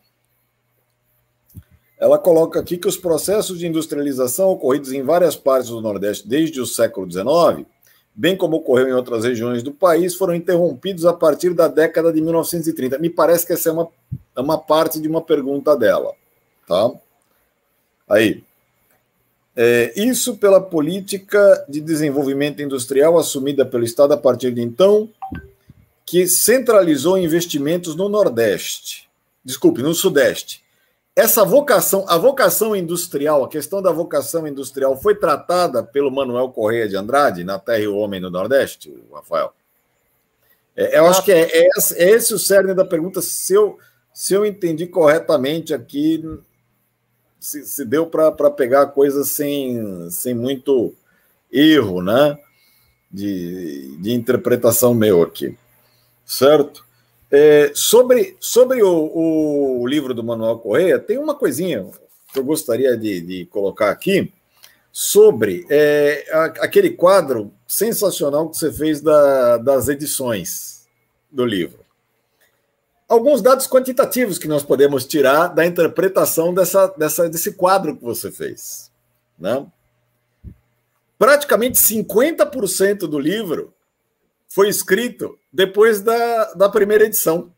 Ela coloca aqui que os processos de industrialização ocorridos em várias partes do Nordeste desde o século XIX, bem como ocorreu em outras regiões do país, foram interrompidos a partir da década de 1930. Me parece que essa é uma parte de uma pergunta dela. Tá? Aí. Isso pela política de desenvolvimento industrial assumida pelo Estado a partir de então, que centralizou investimentos no Nordeste. Desculpe, no Sudeste. A vocação industrial, a questão da vocação industrial foi tratada pelo Manuel Corrêa de Andrade na Terra e o Homem no Nordeste, Rafael? Eu acho que é esse o cerne da pergunta, se eu entendi corretamente aqui. Se deu para pegar a coisa sem muito erro, né? De interpretação meu aqui. Certo? Sobre o livro do Manuel Corrêa, tem uma coisinha que eu gostaria de colocar aqui, sobre aquele quadro sensacional que você fez das edições do livro. Alguns dados quantitativos que nós podemos tirar da interpretação desse quadro que você fez, né? Praticamente 50% do livro foi escrito depois da primeira edição.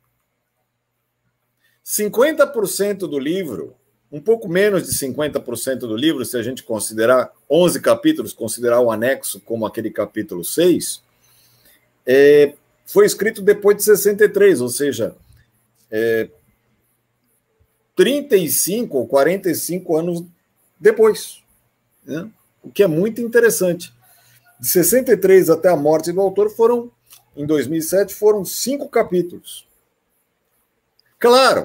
50% do livro, um pouco menos de 50% do livro, se a gente considerar 11 capítulos, considerar o anexo como aquele capítulo 6, foi escrito depois de 63, ou seja, 35 ou 45 anos depois, né? O que é muito interessante. De 63 até a morte do autor em 2007, foram 5 capítulos. Claro,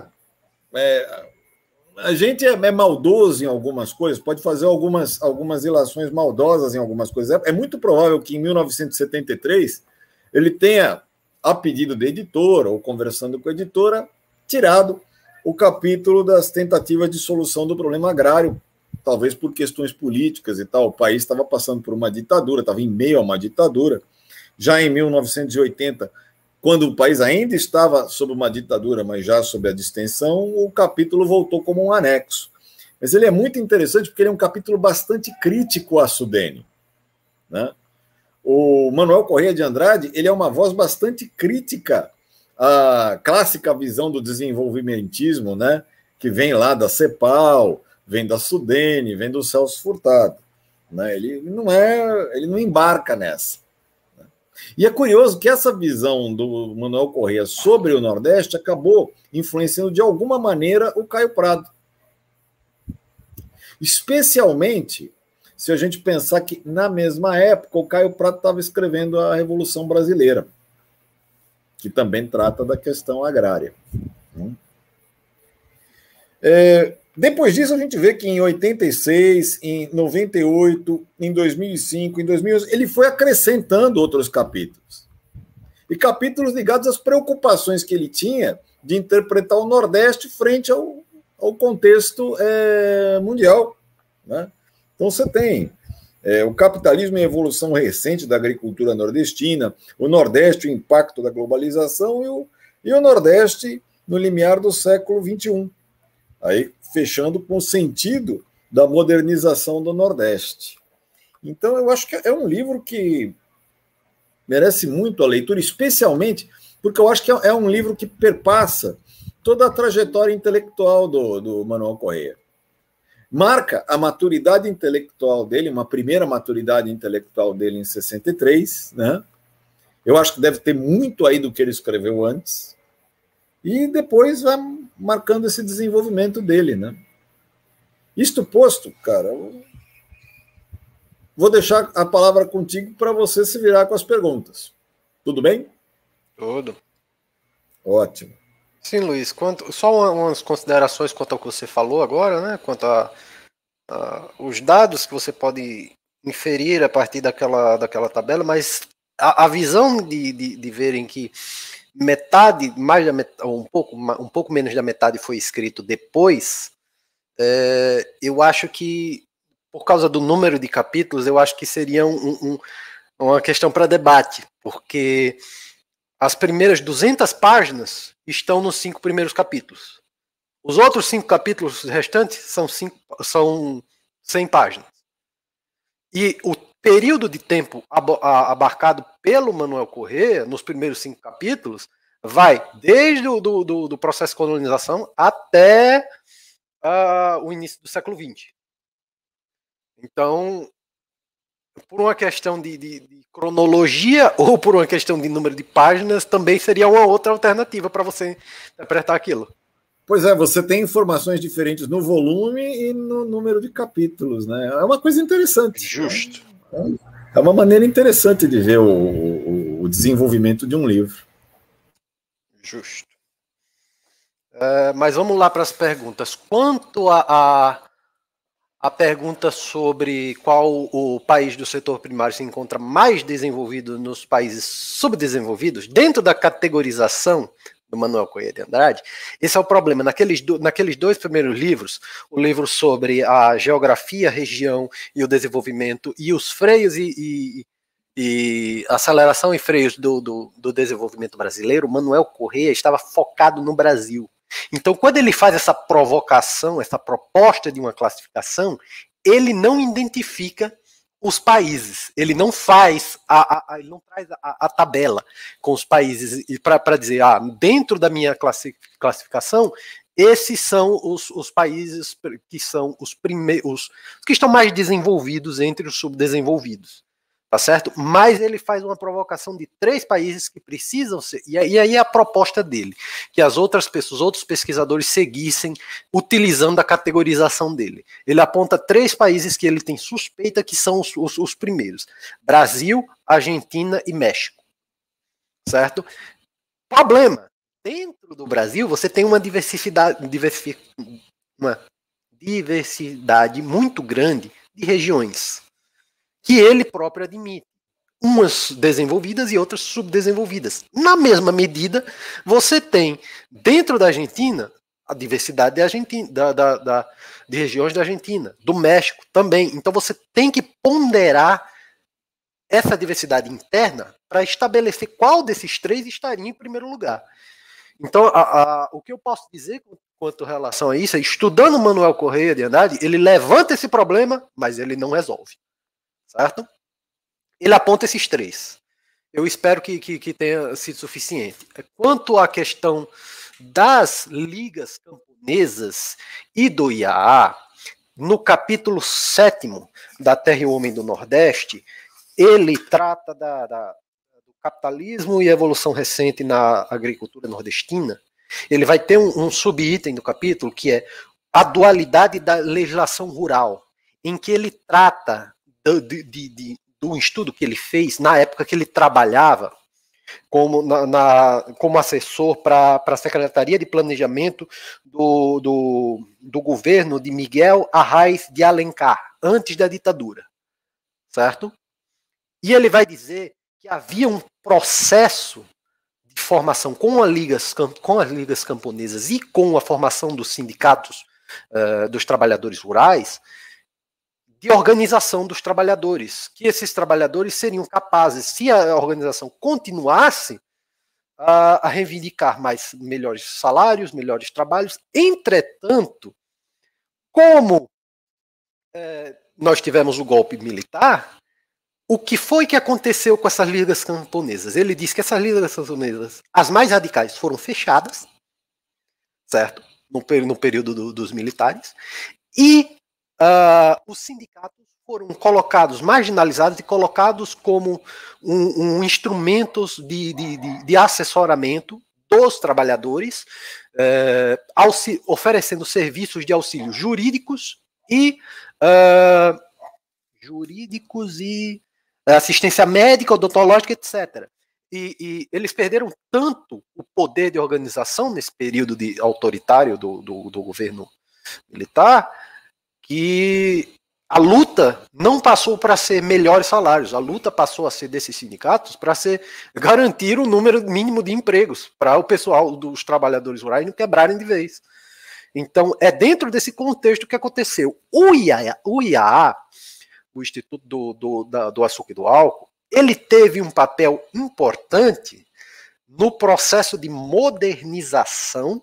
a gente é maldoso em algumas coisas, pode fazer algumas ilações maldosas em algumas coisas. É muito provável que em 1973 ele tenha, a pedido da editora ou conversando com a editora, tirado o capítulo das tentativas de solução do problema agrário, talvez por questões políticas e tal. O país estava passando por uma ditadura, estava em meio a uma ditadura. Já em 1980, quando o país ainda estava sob uma ditadura, mas já sob a distensão, o capítulo voltou como um anexo. Mas ele é muito interessante porque ele é um capítulo bastante crítico à Sudene, né? O Manuel Corrêa de Andrade, ele é uma voz bastante crítica à clássica visão do desenvolvimentismo, né? Que vem lá da CEPAL, vem da Sudene, vem do Celso Furtado, né? Ele não embarca nessa. E é curioso que essa visão do Manuel Corrêa sobre o Nordeste acabou influenciando de alguma maneira o Caio Prado. Especialmente se a gente pensar que, na mesma época, o Caio Prado estava escrevendo a Revolução Brasileira, que também trata da questão agrária. Depois disso, a gente vê que em 86, em 98, em 2005, em 2011, ele foi acrescentando outros capítulos. E capítulos ligados às preocupações que ele tinha de interpretar o Nordeste frente ao contexto mundial, né? Então você tem o capitalismo e a evolução recente da agricultura nordestina, o Nordeste, o impacto da globalização e o Nordeste no limiar do século XXI. Aí, fechando com o sentido da modernização do Nordeste. Então, eu acho que é um livro que merece muito a leitura, especialmente porque eu acho que é um livro que perpassa toda a trajetória intelectual do Manuel Corrêa. Marca a maturidade intelectual dele, uma primeira maturidade intelectual dele em 63, né? Eu acho que deve ter muito aí do que ele escreveu antes, e depois vai marcando esse desenvolvimento dele, né? Isto posto, cara, eu vou deixar a palavra contigo para você se virar com as perguntas. Tudo bem? Tudo. Ótimo. Sim, Luiz. Só umas considerações quanto ao que você falou agora, né? Quanto a os dados que você pode inferir a partir daquela tabela, mas a visão de verem que metade, mais da metade, um pouco menos da metade foi escrito depois, eu acho que, por causa do número de capítulos, eu acho que seria uma questão para debate, porque as primeiras 200 páginas estão nos 5 primeiros capítulos. Os outros 5 capítulos restantes são 100 páginas. E o período de tempo abarcado pelo Manuel Corrêa, nos primeiros 5 capítulos, vai desde do processo de colonização até o início do século XX. Então, por uma questão de cronologia ou por uma questão de número de páginas, também seria uma outra alternativa para você interpretar aquilo. Pois é, você tem informações diferentes no volume e no número de capítulos, né? É uma coisa interessante. Justo. É uma maneira interessante de ver o desenvolvimento de um livro. Justo. Mas vamos lá para as perguntas. Quanto a pergunta sobre qual o país do setor primário se encontra mais desenvolvido nos países subdesenvolvidos, dentro da categorização do Manuel Corrêa de Andrade, esse é o problema. Naqueles dois primeiros livros, o livro sobre a geografia, a região e o desenvolvimento, e os freios e aceleração e freios do desenvolvimento brasileiro, o Manuel Corrêa estava focado no Brasil. Então, quando ele faz essa provocação, essa proposta de uma classificação, ele não identifica os países, ele não faz ele não traz a tabela com os países para dizer, dentro da minha classificação, esses são os países que são os primeiros, os que estão mais desenvolvidos entre os subdesenvolvidos, tá certo? Mas ele faz uma provocação de 3 países que precisam ser, e aí a proposta dele, que as outras pessoas, outros pesquisadores seguissem utilizando a categorização dele. Ele aponta 3 países que ele tem suspeita que são os primeiros: Brasil, Argentina e México, certo? Problema: dentro do Brasil você tem uma diversidade muito grande de regiões, que ele próprio admite, umas desenvolvidas e outras subdesenvolvidas. Na mesma medida, você tem, dentro da Argentina, a diversidade de regiões da Argentina, do México também. Então você tem que ponderar essa diversidade interna para estabelecer qual desses 3 estaria em primeiro lugar. Então, o que eu posso dizer quanto à relação a isso é, estudando Manuel Corrêa de Andrade, ele levanta esse problema, mas ele não resolve. Certo? Ele aponta esses 3. Eu espero que tenha sido suficiente. Quanto à questão das ligas camponesas e do IAA, no capítulo 7º da Terra e o Homem do Nordeste, ele trata do capitalismo e evolução recente na agricultura nordestina. Ele vai ter um subitem do capítulo que é a dualidade da legislação rural, em que ele trata do estudo que ele fez na época que ele trabalhava como assessor para a Secretaria de Planejamento do governo de Miguel Arraes de Alencar, antes da ditadura, certo? E ele vai dizer que havia um processo de formação com as ligas camponesas e com a formação dos sindicatos dos trabalhadores rurais, de organização dos trabalhadores, que esses trabalhadores seriam capazes, se a organização continuasse, a reivindicar melhores salários, melhores trabalhos. Entretanto, como nós tivemos o golpe militar, o que foi que aconteceu com essas ligas camponesas? Ele diz que essas ligas camponesas, as mais radicais, foram fechadas, certo? No período dos militares, e os sindicatos foram colocados, marginalizados e colocados como um instrumentos de assessoramento dos trabalhadores, oferecendo serviços de auxílio jurídicos e assistência médica, odontológica, etc. E eles perderam tanto o poder de organização nesse período autoritário do governo militar, que a luta não passou para ser melhores salários, a luta passou a ser desses sindicatos para garantir o número mínimo de empregos para o pessoal dos trabalhadores rurais não quebrarem de vez. Então, é dentro desse contexto que aconteceu. O IAA, o Instituto do Açúcar e do Álcool, ele teve um papel importante no processo de modernização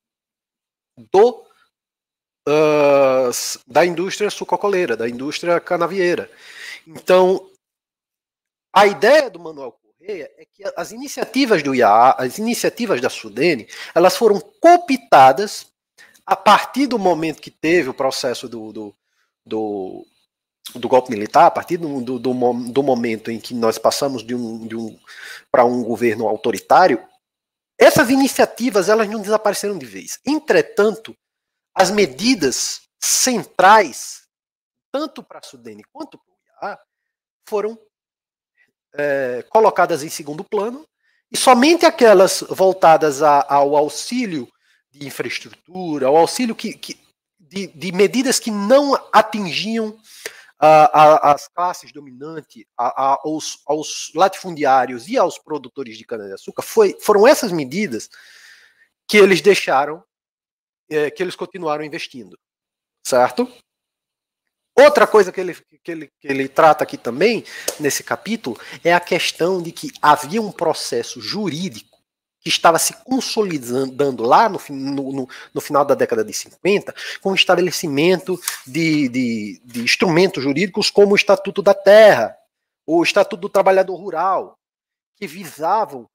da indústria sucocoleira, da indústria canavieira. Então, a ideia do Manuel Corrêa é que as iniciativas do IAA, as iniciativas da Sudene, elas foram cooptadas a partir do momento que teve o processo do golpe militar, a partir do momento em que nós passamos para um governo autoritário. Essas iniciativas, elas não desapareceram de vez. Entretanto, as medidas centrais, tanto para a Sudene quanto para o IAA, foram colocadas em segundo plano, e somente aquelas voltadas ao auxílio de infraestrutura, ao auxílio de medidas que não atingiam as classes dominantes, aos latifundiários e aos produtores de cana-de-açúcar, foram essas medidas que eles deixaram, que eles continuaram investindo, certo? Outra coisa que ele trata aqui também, nesse capítulo, é a questão de que havia um processo jurídico que estava se consolidando lá no final da década de 50, com o estabelecimento de instrumentos jurídicos como o Estatuto da Terra, o Estatuto do Trabalhador Rural, que visavam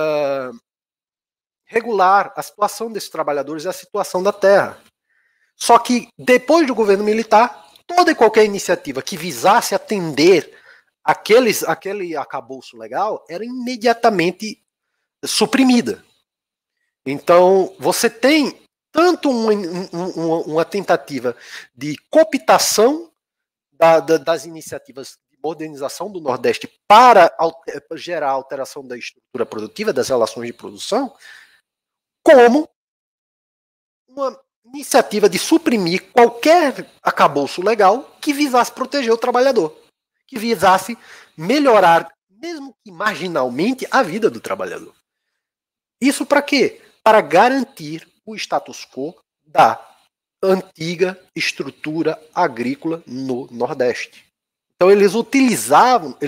regular a situação desses trabalhadores e a situação da terra. Só que, depois do governo militar, toda e qualquer iniciativa que visasse atender aquele arcabouço legal era imediatamente suprimida. Então, você tem tanto uma tentativa de cooptação das iniciativas de modernização do Nordeste para gerar alteração da estrutura produtiva, das relações de produção, como uma iniciativa de suprimir qualquer arcabouço legal que visasse proteger o trabalhador, que visasse melhorar, mesmo que marginalmente, a vida do trabalhador. Isso para quê? Para garantir o status quo da antiga estrutura agrícola no Nordeste. Então eles utilizaram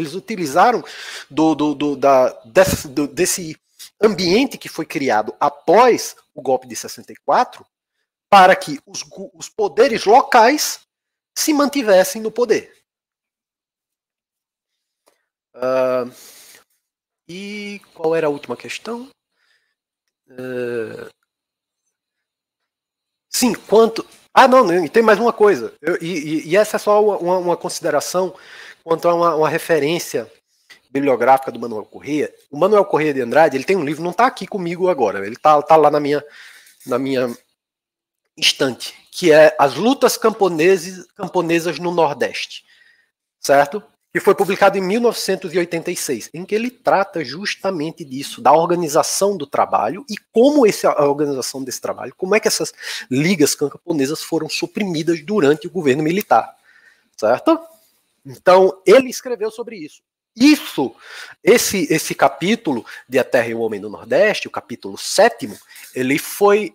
desse ambiente que foi criado após o golpe de 64 para que os poderes locais se mantivessem no poder. E qual era a última questão? Sim, quanto... não, tem mais uma coisa. E essa é só uma consideração quanto a uma referência bibliográfica do Manuel Corrêa. O Manuel Corrêa de Andrade, ele tem um livro, não está aqui comigo agora, ele está lá na minha estante, que é As Lutas Camponesas no Nordeste, certo? Que foi publicado em 1986, em que ele trata justamente disso, da organização do trabalho e como a organização desse trabalho, como é que essas ligas camponesas foram suprimidas durante o governo militar, certo? Então, ele escreveu sobre isso. Esse capítulo de A Terra e o Homem do Nordeste, o capítulo 7º, ele foi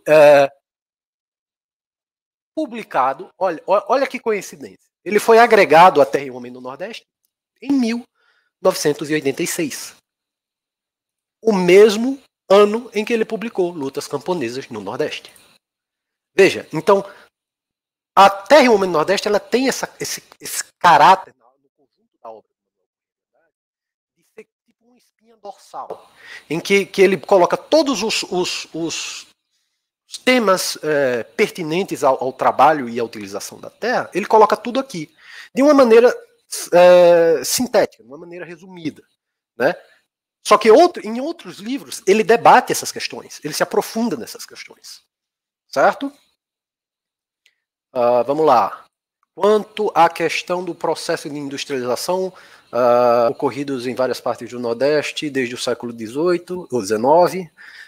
publicado, olha que coincidência, ele foi agregado a Terra e o Homem do Nordeste em 1986. O mesmo ano em que ele publicou Lutas Camponesas no Nordeste. Veja, então, a Terra e o Homem do Nordeste, ela tem esse caráter no conjunto da obra de ser tipo uma espinha dorsal, em que ele coloca todos os temas pertinentes ao trabalho e à utilização da terra, ele coloca tudo aqui, de uma maneira sintética, de uma maneira resumida, né? Só que em outros livros ele debate essas questões, ele se aprofunda nessas questões, certo? Vamos lá. Quanto à questão do processo de industrialização ocorridos em várias partes do Nordeste desde o século XVIII ou XIX,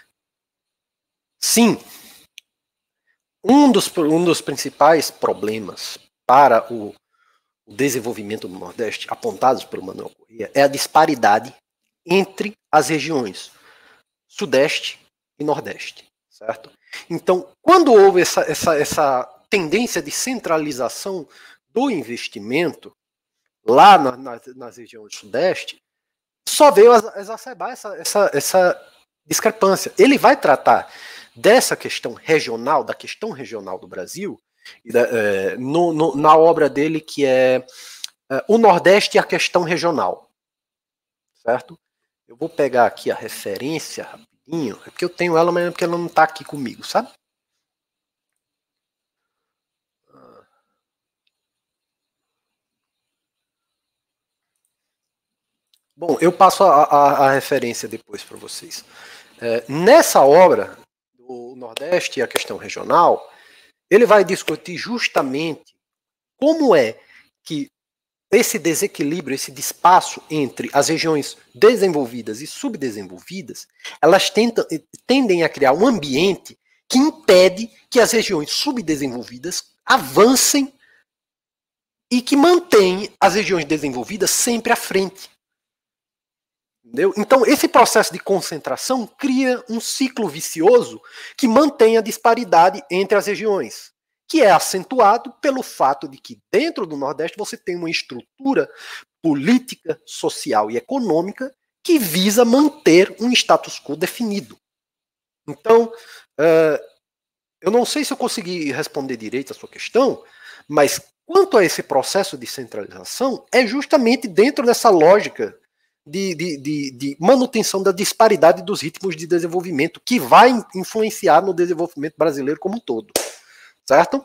sim. Um dos principais problemas para o desenvolvimento do Nordeste, apontados pelo Manuel Corrêa, é a disparidade entre as regiões Sudeste e Nordeste, certo? Então, quando houve essa tendência de centralização do investimento lá nas regiões Sudeste, só veio a exacerbar essa discrepância. Ele vai tratar dessa questão regional, da questão regional do Brasil, na obra dele que é O Nordeste e a Questão Regional, certo? Eu vou pegar aqui a referência rapidinho, é porque eu tenho ela, mas é porque ela não está aqui comigo, sabe? Bom, eu passo a referência depois para vocês. Nessa obra, o Nordeste e a Questão Regional, ele vai discutir justamente como é que esse desequilíbrio, esse despacho entre as regiões desenvolvidas e subdesenvolvidas, elas tendem a criar um ambiente que impede que as regiões subdesenvolvidas avancem e que mantém as regiões desenvolvidas sempre à frente. Entendeu? Então, esse processo de concentração cria um ciclo vicioso que mantém a disparidade entre as regiões, que é acentuado pelo fato de que dentro do Nordeste você tem uma estrutura política, social e econômica que visa manter um status quo definido. Então, eu não sei se eu consegui responder direito a sua questão, mas quanto a esse processo de centralização, é justamente dentro dessa lógica de manutenção da disparidade dos ritmos de desenvolvimento que vai influenciar no desenvolvimento brasileiro como um todo. Certo?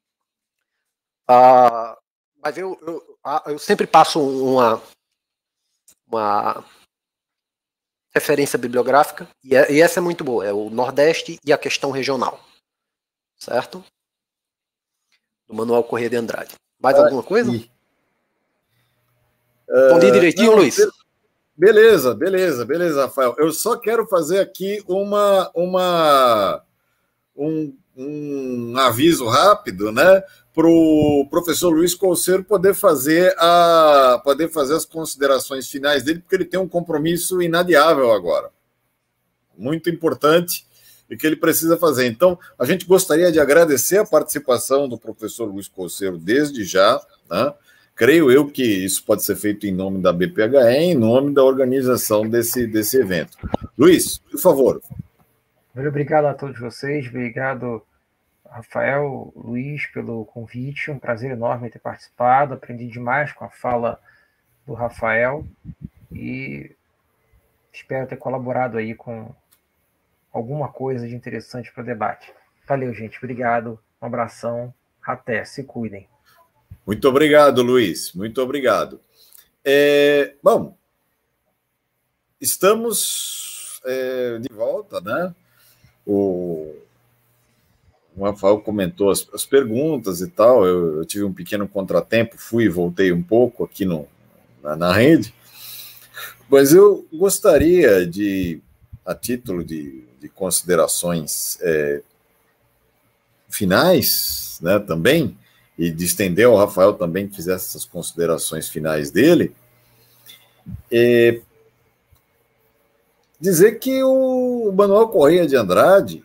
Mas eu sempre passo uma referência bibliográfica, e essa é muito boa, é o Nordeste e a Questão Regional. Certo? Do Manuel Corrêa de Andrade. Mais alguma coisa? Respondi direitinho, não, Luiz? Beleza, Rafael. Eu só quero fazer aqui um aviso rápido, né, para o professor Luiz Coceiro poder fazer as considerações finais dele, porque ele tem um compromisso inadiável agora, muito importante, e que ele precisa fazer. Então, a gente gostaria de agradecer a participação do professor Luiz Coceiro desde já, né? Creio eu que isso pode ser feito em nome da BPHE, em nome da organização desse evento. Luiz, por favor. Muito obrigado a todos vocês, obrigado, Rafael, Luiz, pelo convite, um prazer enorme ter participado, aprendi demais com a fala do Rafael e espero ter colaborado aí com alguma coisa de interessante para o debate. Valeu, gente, obrigado, um abração, até, se cuidem. Muito obrigado, Luiz, muito obrigado. Bom, estamos de volta, né? O Rafael comentou as perguntas e tal, eu tive um pequeno contratempo, fui e voltei um pouco aqui na rede, mas eu gostaria de, a título de considerações finais, né, também, e de estender ao Rafael também que fizesse essas considerações finais dele, dizer que o Manuel Corrêa de Andrade,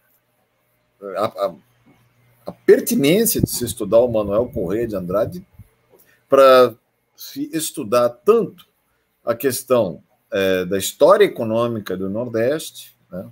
a pertinência de se estudar o Manuel Corrêa de Andrade para se estudar tanto a questão da história econômica do Nordeste, né,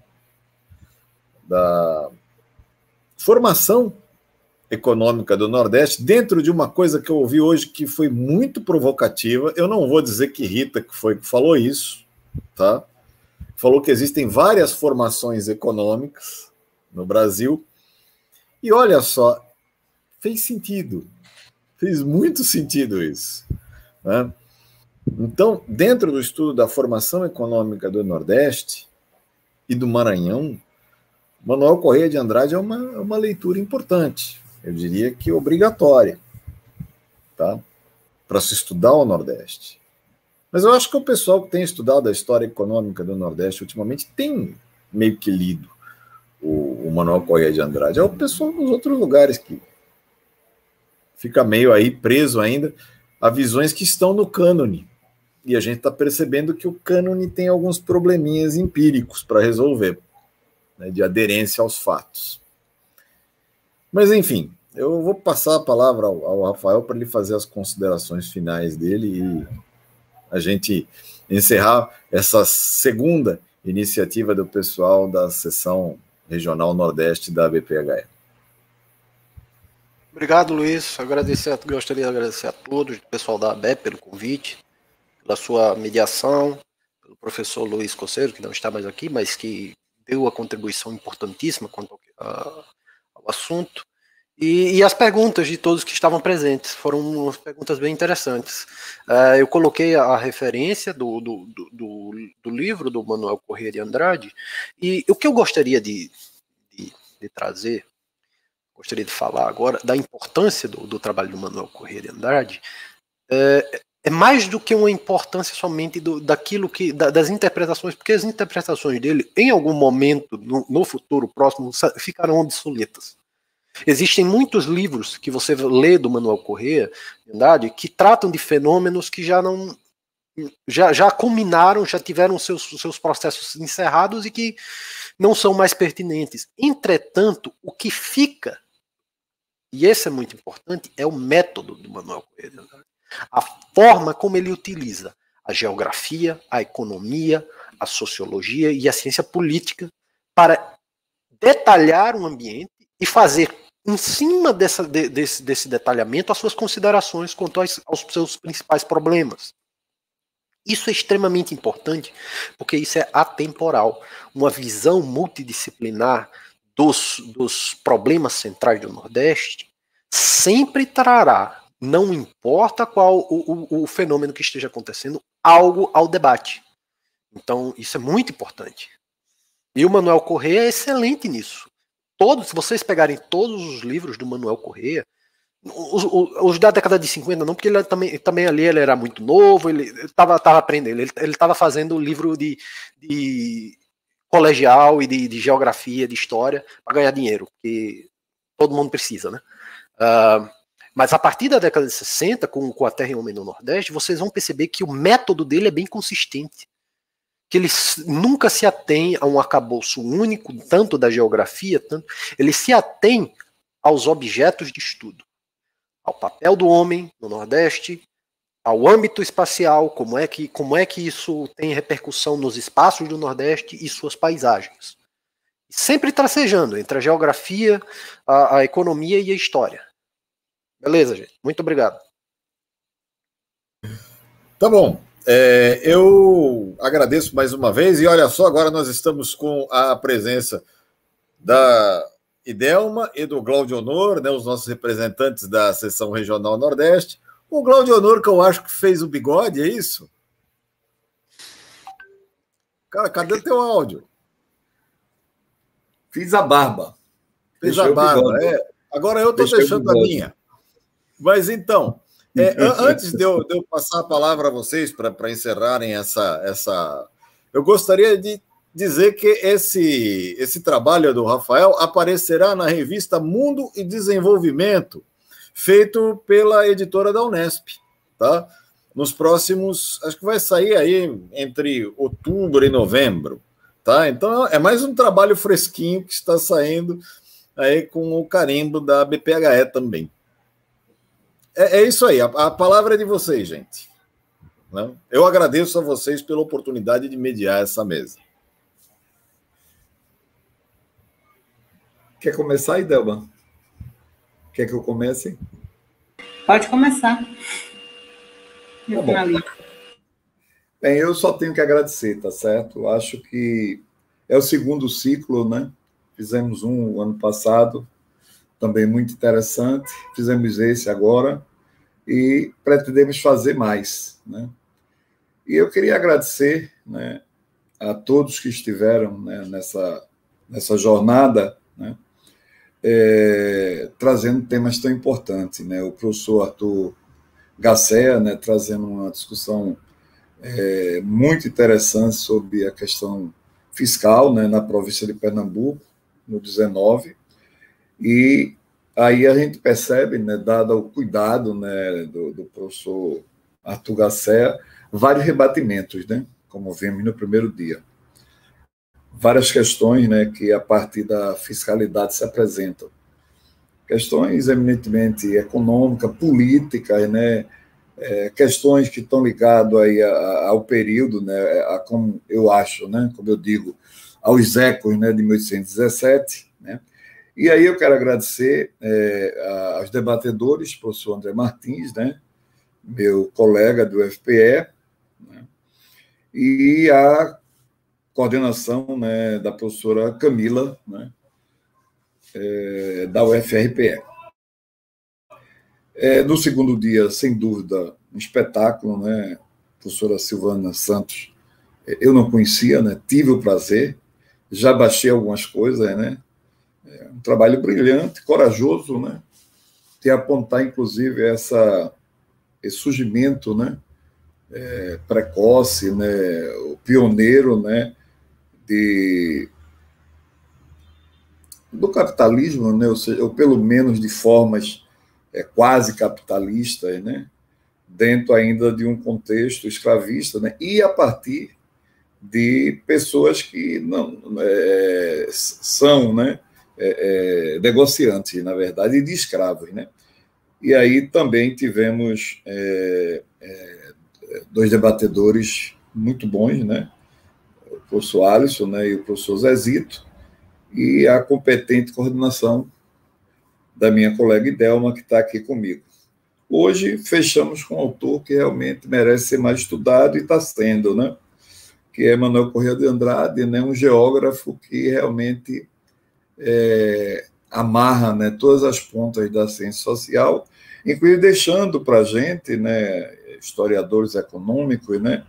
da formação econômica do Nordeste, dentro de uma coisa que eu ouvi hoje que foi muito provocativa. Eu não vou dizer que Rita que foi que falou isso, tá? Falou que existem várias formações econômicas no Brasil, e olha só, fez sentido, fez muito sentido isso, né? Então, dentro do estudo da formação econômica do Nordeste e do Maranhão, Manuel Corrêa de Andrade é uma leitura importante, eu diria que obrigatória, tá? Para se estudar o Nordeste. Mas eu acho que o pessoal que tem estudado a história econômica do Nordeste ultimamente tem meio que lido o Manuel Corrêa de Andrade. É o pessoal nos outros lugares que fica meio aí preso ainda a visões que estão no cânone. E a gente está percebendo que o cânone tem alguns probleminhas empíricos para resolver, né, de aderência aos fatos. Mas, enfim, eu vou passar a palavra ao Rafael para ele fazer as considerações finais dele e a gente encerrar essa segunda iniciativa do pessoal da seção regional Nordeste da BPHE. Obrigado, Luiz. Gostaria de agradecer a todos, o pessoal da ABEP, pelo convite, pela sua mediação, pelo professor Luiz Coceiro, que não está mais aqui, mas que deu a contribuição importantíssima quanto ao assunto. E as perguntas de todos que estavam presentes foram umas perguntas bem interessantes. Eu coloquei a referência do livro do Manuel Corrêa de Andrade, e o que eu gostaria de trazer, gostaria de falar agora da importância do trabalho do Manuel Corrêa de Andrade, é mais do que uma importância somente daquilo das interpretações, porque as interpretações dele, em algum momento, no futuro próximo, ficarão obsoletas. Existem muitos livros que você lê do Manuel Corrêa de Andrade que tratam de fenômenos que já não já culminaram, já tiveram seus processos encerrados e que não são mais pertinentes. Entretanto, o que fica, e esse é muito importante, é o método do Manuel Corrêa de Andrade. A forma como ele utiliza a geografia, a economia, a sociologia e a ciência política para detalhar um ambiente e fazer, em cima desse detalhamento, as suas considerações quanto aos seus principais problemas. Isso é extremamente importante, porque isso é atemporal. Uma visão multidisciplinar dos problemas centrais do Nordeste sempre trará, não importa qual o fenômeno que esteja acontecendo, algo ao debate. Então, isso é muito importante. E o Manuel Corrêa é excelente nisso. Se vocês pegarem todos os livros do Manuel Corrêa, os da década de 50 não, porque ele também ali ele era muito novo, ele estava aprendendo, ele estava fazendo livro de colegial e de geografia, de história, para ganhar dinheiro, porque todo mundo precisa, né? Mas a partir da década de 60, com a Terra e o Homem no Nordeste, vocês vão perceber que o método dele é bem consistente, que ele nunca se atém a um arcabouço único, tanto da geografia, ele se atém aos objetos de estudo, ao papel do homem no Nordeste, ao âmbito espacial, como é que isso tem repercussão nos espaços do Nordeste e suas paisagens. Sempre tracejando entre a geografia, a economia e a história. Beleza, gente? Muito obrigado. Tá bom. Eu agradeço mais uma vez e olha só, agora nós estamos com a presença da Idelma e do Glaudio Honor, né, os nossos representantes da seção regional Nordeste. O Glaudio Honor, que eu acho que fez o bigode, é isso? Cara, cadê teu áudio? Fiz a barba. Fez a barba, Agora eu estou deixando a minha. Mas então, antes de eu passar a palavra a vocês para encerrarem essa... Eu gostaria de dizer que esse trabalho do Rafael aparecerá na revista Mundo e Desenvolvimento, feito pela editora da Unesp, tá? Nos próximos, acho que vai sair aí entre outubro e novembro, tá? Então é mais um trabalho fresquinho que está saindo aí com o carimbo da BPHE também. É isso aí, a palavra é de vocês, gente. Eu agradeço a vocês pela oportunidade de mediar essa mesa. Quer começar, Idelma? Quer que eu comece? Pode começar. Tá bom. Bem, eu só tenho que agradecer, tá certo? Acho que é o segundo ciclo, né? Fizemos um ano passado, também muito interessante. Fizemos esse agora e pretendemos fazer mais, né? E eu queria agradecer, né, a todos que estiveram, né, nessa jornada, né, trazendo temas tão importantes, né? O professor Arthur Garcés, né, trazendo uma discussão muito interessante sobre a questão fiscal, né, na província de Pernambuco, no 19, e aí a gente percebe, né, dado o cuidado, né, do professor Arthur Garcés, vários rebatimentos, né, como vimos no primeiro dia. Várias questões, né, que a partir da fiscalidade se apresentam. Questões eminentemente econômicas, políticas, né, questões que estão ligadas aí ao período, né, como eu acho, né, como eu digo, aos ecos, né, de 1817, né. E aí eu quero agradecer aos debatedores, professor André Martins, né, meu colega do FPE, né, e a coordenação, né, da professora Camila, né, da UFRPE. No segundo dia, sem dúvida, um espetáculo, né, professora Silvana Santos, eu não conhecia, né, tive o prazer, já baixei algumas coisas, né, um trabalho brilhante, corajoso, né, de apontar, inclusive, esse surgimento, né, precoce, né, o pioneiro, né, do capitalismo, né, ou pelo menos de formas quase capitalistas, né, dentro ainda de um contexto escravista, né? E a partir de pessoas que não são, né, negociantes, na verdade, e de escravos, né? E aí também tivemos dois debatedores muito bons, né? O professor Alisson, né, e o professor Zezito, e a competente coordenação da minha colega Idelma, que está aqui comigo. Hoje fechamos com um autor que realmente merece ser mais estudado e está sendo, né? Que é Manuel Corrêa de Andrade, né? Um geógrafo que realmente amarra, né, todas as pontas da ciência social, inclusive deixando para a gente, né, historiadores econômicos, né,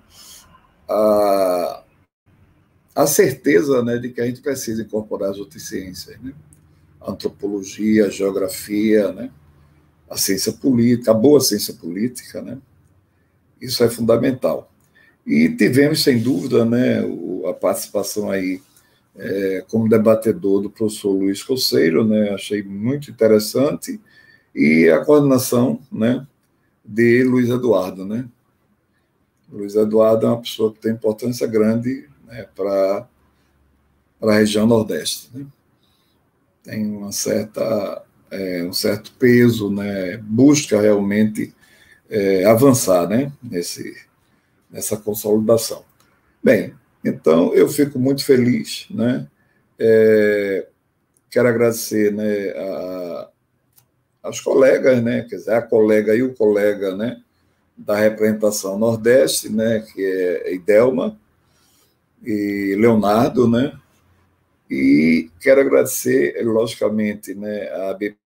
a certeza, né, de que a gente precisa incorporar as outras ciências, né? A antropologia, a geografia, né? A ciência política, a boa ciência política, né? Isso é fundamental. E tivemos, sem dúvida, né, a participação aí como debatedor do professor Luiz Coceiro, né? Achei muito interessante, e a coordenação, né, de Luiz Eduardo, né? Luiz Eduardo é uma pessoa que tem importância grande, né, para a região Nordeste, né? Tem um certo peso, né? Busca realmente avançar, né, nessa consolidação. Bem, então eu fico muito feliz, né? Quero agradecer, né, aos colegas, né? Quer dizer, a colega e o colega, né, da representação Nordeste, né, que é Idelma e Leonardo, né? E quero agradecer, logicamente, né, a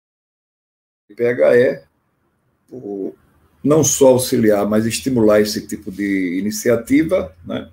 BPHE por não só auxiliar, mas estimular esse tipo de iniciativa, né?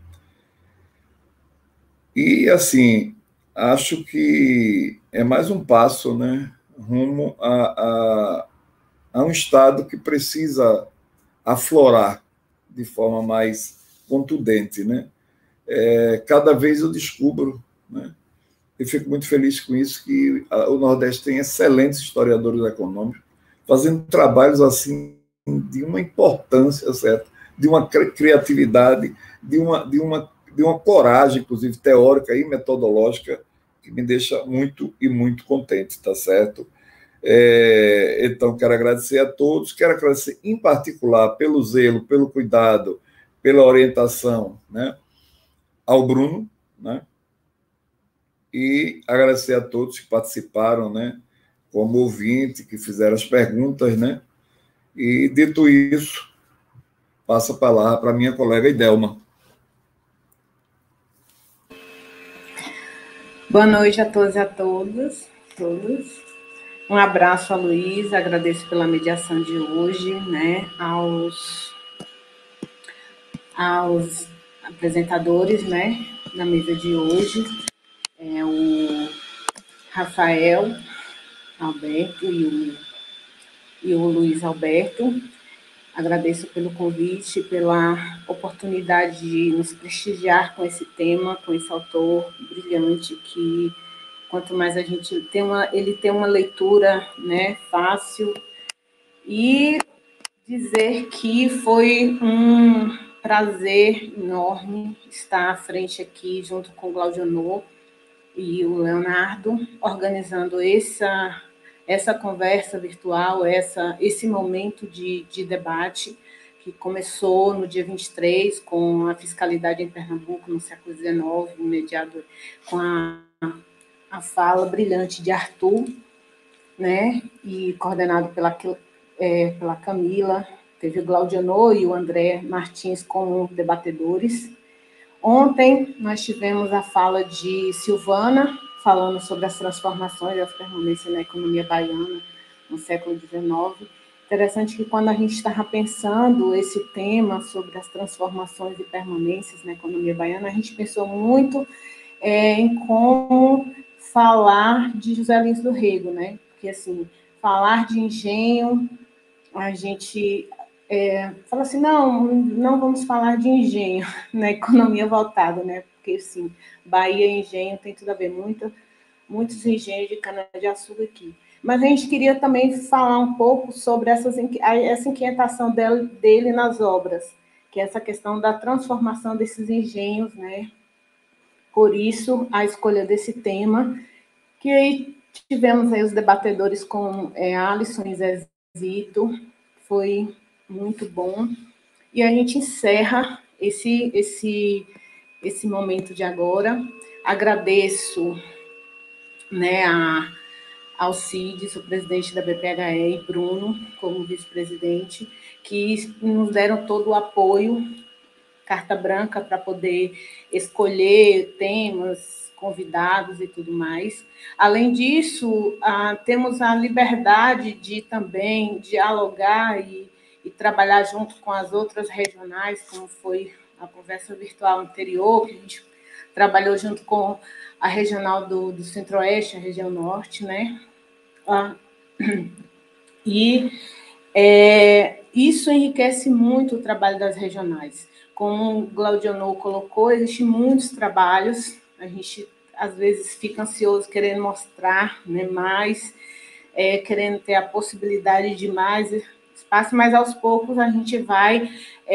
E, assim, acho que é mais um passo, né, rumo a um Estado que precisa aflorar de forma mais contundente, né? Cada vez eu descubro, né? Eu fico muito feliz com isso, que o Nordeste tem excelentes historiadores econômicos, fazendo trabalhos assim de uma importância, certo? De uma criatividade, de uma coragem, inclusive teórica e metodológica, que me deixa muito e muito contente, tá certo? Então, quero agradecer a todos, quero agradecer em particular pelo zelo, pelo cuidado, pela orientação, né, ao Bruno, né, e agradecer a todos que participaram, né, como ouvinte, que fizeram as perguntas, né, e, dito isso, passo a palavra para a minha colega Idelma. Boa noite a todos e a todas, todos. Um abraço a Luiz, agradeço pela mediação de hoje, né, aos apresentadores, né, da mesa de hoje, o Rafael Alberto e o Luiz Alberto. Agradeço pelo convite, pela oportunidade de nos prestigiar com esse tema, com esse autor brilhante, que quanto mais a gente ele tem uma leitura, né, fácil, e dizer que foi um prazer enorme estar à frente aqui, junto com o Glaudionor e o Leonardo, organizando essa conversa virtual, esse momento de debate, que começou no dia 23, com a fiscalidade em Pernambuco, no século XIX, mediado com a fala brilhante de Arthur, né, e coordenado pela Camila. Teve o Glaudionor e o André Martins como debatedores. Ontem nós tivemos a fala de Silvana, falando sobre as transformações e as permanências na economia baiana no século XIX. Interessante que, quando a gente estava pensando esse tema sobre as transformações e permanências na economia baiana, a gente pensou muito em como falar de José Lins do Rego, né? Porque, assim, falar de engenho, a gente fala assim, não vamos falar de engenho na economia voltada, né? Porque, assim, Bahia e engenho tem tudo a ver, muitos engenhos de cana-de-açúcar aqui. Mas a gente queria também falar um pouco sobre essa inquietação dele nas obras, que é essa questão da transformação desses engenhos, né? Por isso, a escolha desse tema, que aí tivemos aí os debatedores com Alisson e Zezito, foi muito bom. E a gente encerra esse momento de agora. Agradeço, né, a Alcides, o presidente da BPHE, e Bruno, como vice-presidente, que nos deram todo o apoio, carta branca para poder escolher temas, convidados e tudo mais. Além disso, temos a liberdade de também dialogar e trabalhar junto com as outras regionais, como foi a conversa virtual anterior, que a gente trabalhou junto com a regional do Centro-Oeste, a região Norte, né? E isso enriquece muito o trabalho das regionais. Como o Glaudionor colocou, existem muitos trabalhos, a gente às vezes fica ansioso querendo mostrar, né, mais, querendo ter a possibilidade de mais espaço, mas aos poucos a gente vai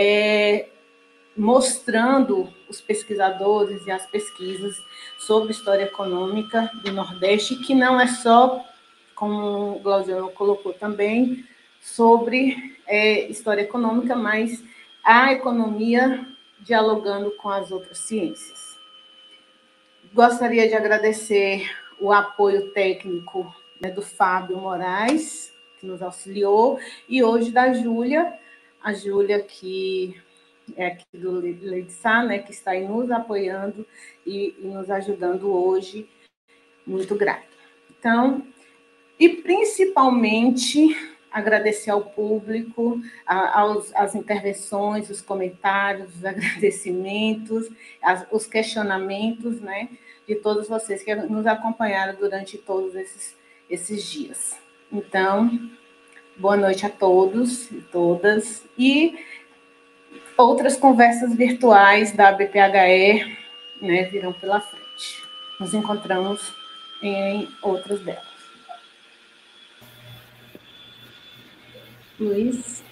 mostrando os pesquisadores e as pesquisas sobre história econômica do Nordeste, que não é só, como o Glaudiano colocou também, sobre história econômica, mas a economia dialogando com as outras ciências. Gostaria de agradecer o apoio técnico, né, do Fábio Moraes, que nos auxiliou, e hoje da Júlia, a Júlia que é aqui do Leitsá, né, que está aí nos apoiando e nos ajudando hoje, muito grata. Então, e principalmente agradecer ao público, às intervenções, os comentários, os agradecimentos, os questionamentos, né, de todos vocês que nos acompanharam durante todos esses dias. Então, boa noite a todos e todas, e outras conversas virtuais da BPHE, né, virão pela frente. Nos encontramos em outras delas. Luiz?